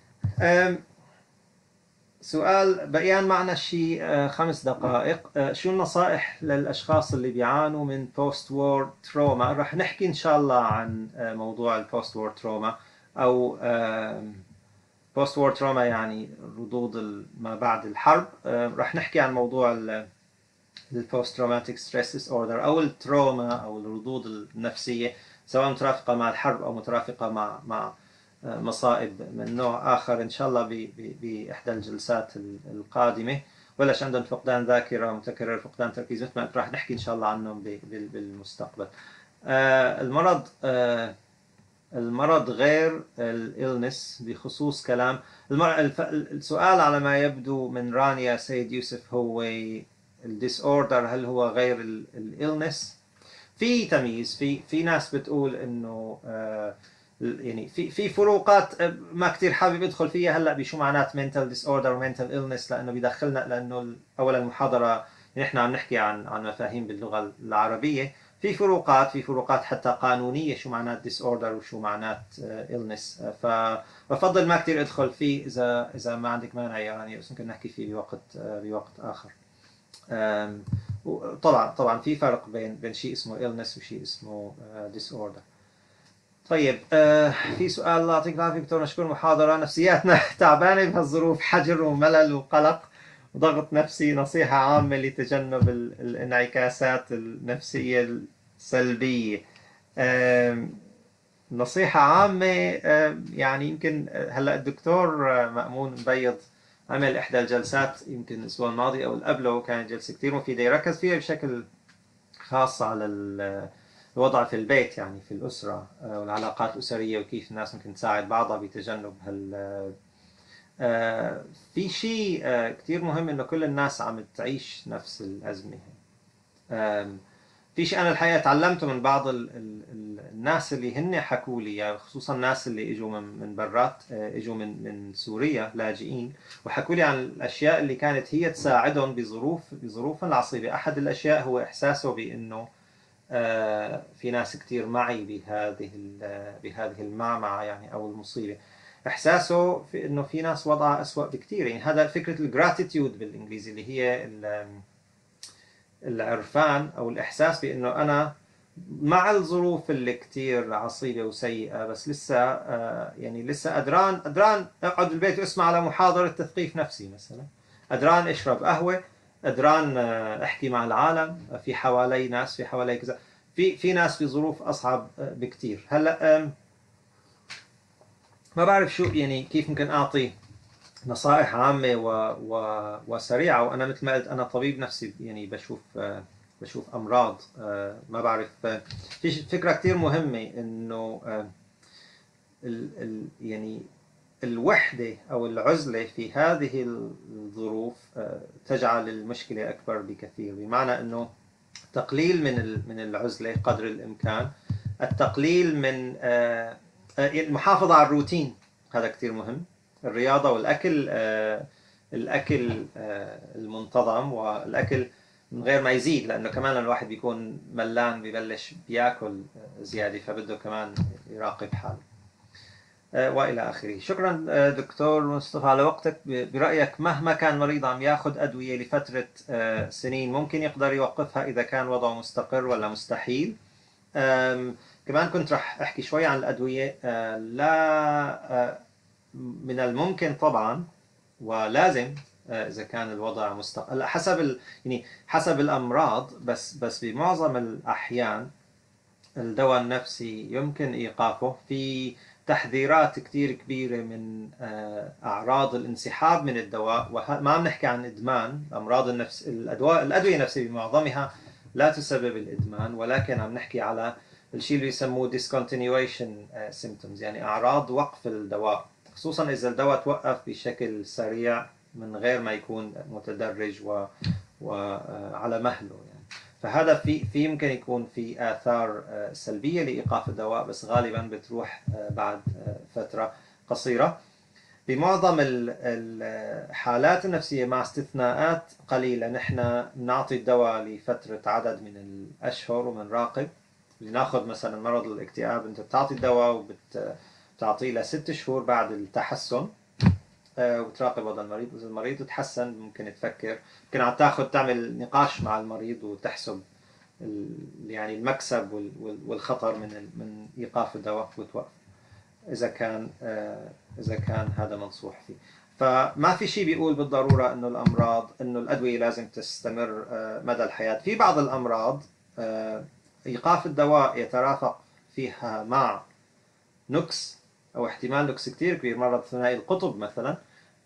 سؤال بقيان معنا شيء خمس دقائق. شو النصائح للأشخاص اللي بيعانوا من بوست وور تروما؟ رح نحكي إن شاء الله عن موضوع البوست وور تروما، أو بوست وور تروما يعني ردود ما بعد الحرب. رح نحكي عن موضوع البوست تروماتيك ستريس ديس اوردر، أو التروما أو الردود النفسية، سواء مترافقة مع الحرب أو مترافقة مع مع مصائب من نوع آخر، إن شاء الله بإحدى الجلسات القادمة. ولاش عندهم فقدان ذاكرة متكرر، فقدان تركيز، مثل ما راح نحكي إن شاء الله عنهم بالمستقبل. المرض المرض غير الإلنس بخصوص كلام السؤال على ما يبدو من رانيا سيد يوسف هو الديس اوردر، هل هو غير الإلنس؟ في تمييز، في في ناس بتقول إنه يعني في في فروقات ما كتير حابب ادخل فيها هلا بشو معنات mental disorder و mental illness، لانه بيدخلنا، لانه اولا المحاضره نحن عم نحكي عن عن مفاهيم باللغه العربيه، في فروقات في فروقات حتى قانونية، شو معنات disorder وشو معنات illness. فبفضل ما كتير ادخل فيه اذا اذا ما عندك مانع يعني، بس ممكن نحكي فيه بوقت بوقت اخر. طبعا طبعا في فرق بين بين شيء اسمه illness وشيء اسمه disorder. طيب في سؤال، الله يعطيك العافيه دكتور، مشكور محاضره. نفسياتنا تعبانه بهالظروف، حجر وملل وقلق وضغط نفسي، نصيحه عامه لتجنب الانعكاسات النفسيه السلبيه. نصيحه عامه يعني يمكن هلا الدكتور مأمون مبيض عمل احدى الجلسات يمكن الاسبوع الماضي او اللي قبله، كانت جلسه كثير مفيده، يركز فيها بشكل خاص على الوضع في البيت، يعني في الأسرة والعلاقات الأسرية وكيف الناس ممكن تساعد بعضها بتجنب هال. في شيء كتير مهم إنه كل الناس عم تعيش نفس الأزمة. في شيء أنا الحقيقة تعلمته من بعض ال ال الناس اللي هن حكوا لي، يعني خصوصا الناس اللي اجوا من من برات، اجوا من من سوريا لاجئين، وحكوا لي عن الأشياء اللي كانت هي تساعدهم بظروف بظروف العصيبة. أحد الأشياء هو إحساسه بأنه في ناس كتير معي بهذه بهذه المعمعة يعني أو المصيبة. إحساسه في إنه في ناس وضعها أسوأ بكتير، يعني هذا فكرة الجراتيتيود بالإنجليزي اللي هي العرفان أو الإحساس بأنه أنا مع الظروف اللي كتير عصيبة وسيئة، بس لسه يعني لسه قدران قدران أقعد بالبيت وأسمع على محاضرة تثقيف نفسي مثلا، قدران أشرب قهوة، قدران أحكي مع العالم، في حوالي ناس، في حوالي كذا. في في ناس في ظروف أصعب بكتير. هلا ما بعرف شو يعني كيف ممكن أعطي نصائح عامة و و وسريعة، وأنا مثل ما قلت أنا طبيب نفسي، يعني بشوف بشوف أمراض. ما بعرف، في فكرة كتير مهمة إنه ال ال يعني الوحدة أو العزلة في هذه الظروف تجعل المشكلة أكبر بكثير، بمعنى أنه تقليل من من العزلة قدر الإمكان، التقليل من المحافظة على الروتين، هذا كتير مهم، الرياضة والأكل، الأكل المنتظم والأكل من غير ما يزيد، لأنه كمان الواحد بيكون ملان ببلش بياكل زيادة، فبده كمان يراقب حاله والى اخره. شكرا دكتور مصطفى على وقتك. برايك مهما كان مريض عم ياخذ ادويه لفتره سنين، ممكن يقدر يوقفها اذا كان وضعه مستقر ولا مستحيل؟ كمان كنت رح احكي شوي عن الادويه. لا، من الممكن طبعا ولازم اذا كان الوضع مستقر حسب يعني حسب الامراض، بس بس بمعظم الاحيان الدواء النفسي يمكن ايقافه. في تحذيرات كتير كبيرة من أعراض الانسحاب من الدواء، وما عم نحكي عن إدمان. أمراض النفس الأدواء الأدوية النفسية بمعظمها لا تسبب الإدمان، ولكن عم نحكي على الشيء اللي يسموه discontinuation symptoms، يعني أعراض وقف الدواء، خصوصا إذا الدواء توقف بشكل سريع من غير ما يكون متدرج و... وعلى مهله يعني. فهذا في في يمكن يكون في آثار سلبية لإيقاف الدواء، بس غالبا بتروح بعد فترة قصيرة. بمعظم الحالات النفسية مع استثناءات قليلة نحن نعطي الدواء لفترة عدد من الأشهر وبنراقب. لناخذ مثلا مرض الاكتئاب، انت بتعطي الدواء وبتعطيه لست شهور بعد التحسن، وتراقب وضع المريض. إذا المريض تحسن ممكن تفكر، ممكن عم تاخذ تعمل نقاش مع المريض وتحسب يعني المكسب والخطر من من إيقاف الدواء وتوقف إذا كان إذا كان هذا منصوح فيه. فما في شيء بيقول بالضرورة إنه الأمراض إنه الأدوية لازم تستمر مدى الحياة. في بعض الأمراض إيقاف الدواء يترافق فيها مع نقص أو احتمال نقص كتير كبير، مرض ثنائي القطب مثلا.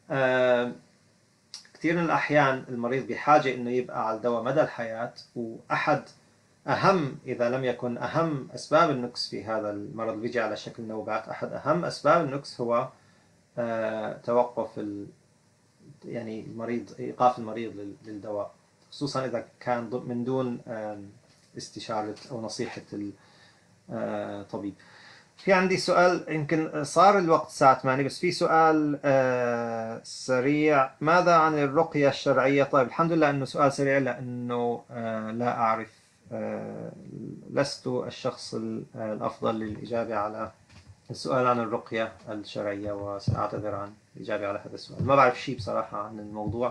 كثير من الأحيان المريض بحاجة إنه يبقى على الدواء مدى الحياة، وأحد أهم إذا لم يكن أهم أسباب النقص في هذا المرض اللي بيجي على شكل نوبات، أحد أهم أسباب النقص هو توقف ال يعني المريض، إيقاف المريض للدواء، خصوصا إذا كان من دون استشارة أو نصيحة الطبيب. في عندي سؤال، يمكن صار الوقت الساعة ثمانية، بس في سؤال آه سريع. ماذا عن الرقية الشرعية؟ طيب الحمد لله انه سؤال سريع، لانه آه لا اعرف لست الشخص الأفضل للإجابة على السؤال عن الرقية الشرعية، وسأعتذر عن الإجابة على هذا السؤال. ما بعرف شيء بصراحة عن الموضوع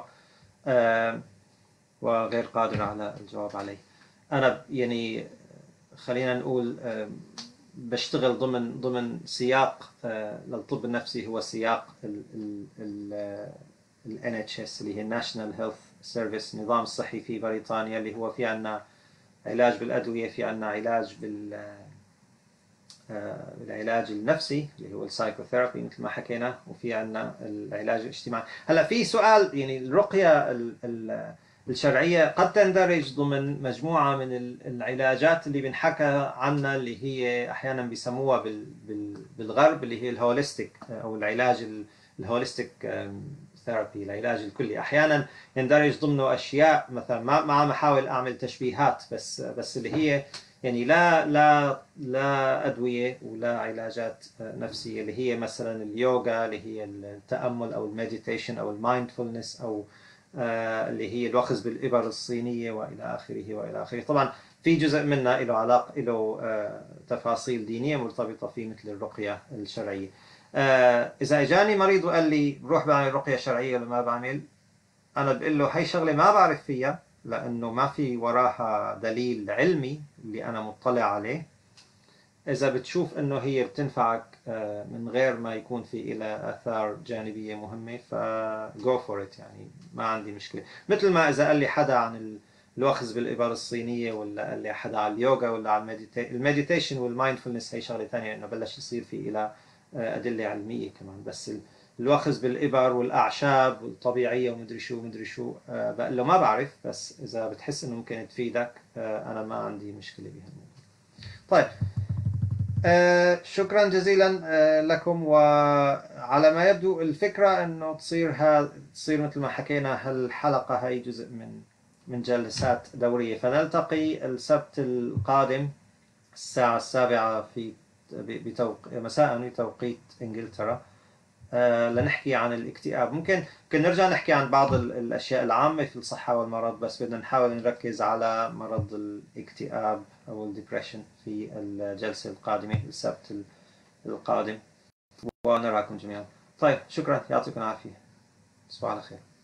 وغير قادر على الجواب عليه. أنا يعني خلينا نقول بشتغل ضمن ضمن سياق للطب النفسي، هو سياق ال إن إتش إس اللي هي National Health Service، النظام الصحي في بريطانيا، اللي هو في عنا علاج بالأدوية، في عنا علاج بال العلاج النفسي اللي هو السايكوثيرابي مثل ما حكينا، وفي عنا العلاج الاجتماعي. هلا في سؤال، يعني الرقية الشرعية قد تندرج ضمن مجموعة من العلاجات اللي بنحكى عنها، اللي هي أحيانا بيسموها بالغرب اللي هي الهوليستيك أو العلاج الهوليستيك ثيرابي، العلاج الكلي. أحيانا يندرج ضمنه أشياء مثلا، ما ما بحاول أعمل تشبيهات، بس بس اللي هي يعني لا لا لا أدوية ولا علاجات نفسية، اللي هي مثلا اليوغا، اللي هي التأمل أو المديتيشن أو المايندفولنس، أو اللي هي الأخذ بالإبر الصينية وإلى آخره وإلى آخره. طبعا في جزء منها له علاقة، له تفاصيل دينية مرتبطة فيه مثل الرقية الشرعية. إذا إجاني مريض وقال لي بروح بعمل رقية شرعية ولا ما بعمل، أنا بقول له هي شغلة ما بعرف فيها، لأنه ما في وراها دليل علمي اللي أنا مطلع عليه. إذا بتشوف إنه هي بتنفعك من غير ما يكون في إلى آثار جانبية مهمة، ف go for it، يعني ما عندي مشكلة. مثل ما إذا قال لي حدا عن الأخذ بالإبر الصينية، ولا قال لي حدا على اليوغا، ولا على المديتيشن والمايندفولنس، هي شغلة ثانية، إنه بلش يصير في إلى أدلة علمية كمان. بس الأخذ بالإبر والأعشاب الطبيعية ومدري شو مدري شو، بقول له ما بعرف، بس إذا بتحس إنه ممكن تفيدك أنا ما عندي مشكلة بهالموضوع. طيب، آه شكرا جزيلا آه لكم. وعلى ما يبدو الفكرة انه تصير ها تصير مثل ما حكينا، هالحلقة هي جزء من من جلسات دورية. فنلتقي السبت القادم الساعة السابعة في بتوق... مساء بتوقيت انجلترا، آه لنحكي عن الاكتئاب. ممكن ممكن نرجع نحكي عن بعض الاشياء العامة في الصحة والمرض، بس بدنا نحاول نركز على مرض الاكتئاب أو الديبريشن في الجلسة القادمة السبت القادم. ونراكم جميعا. طيب، شكرا، يعطيكم العافية، تصبحوا على خير.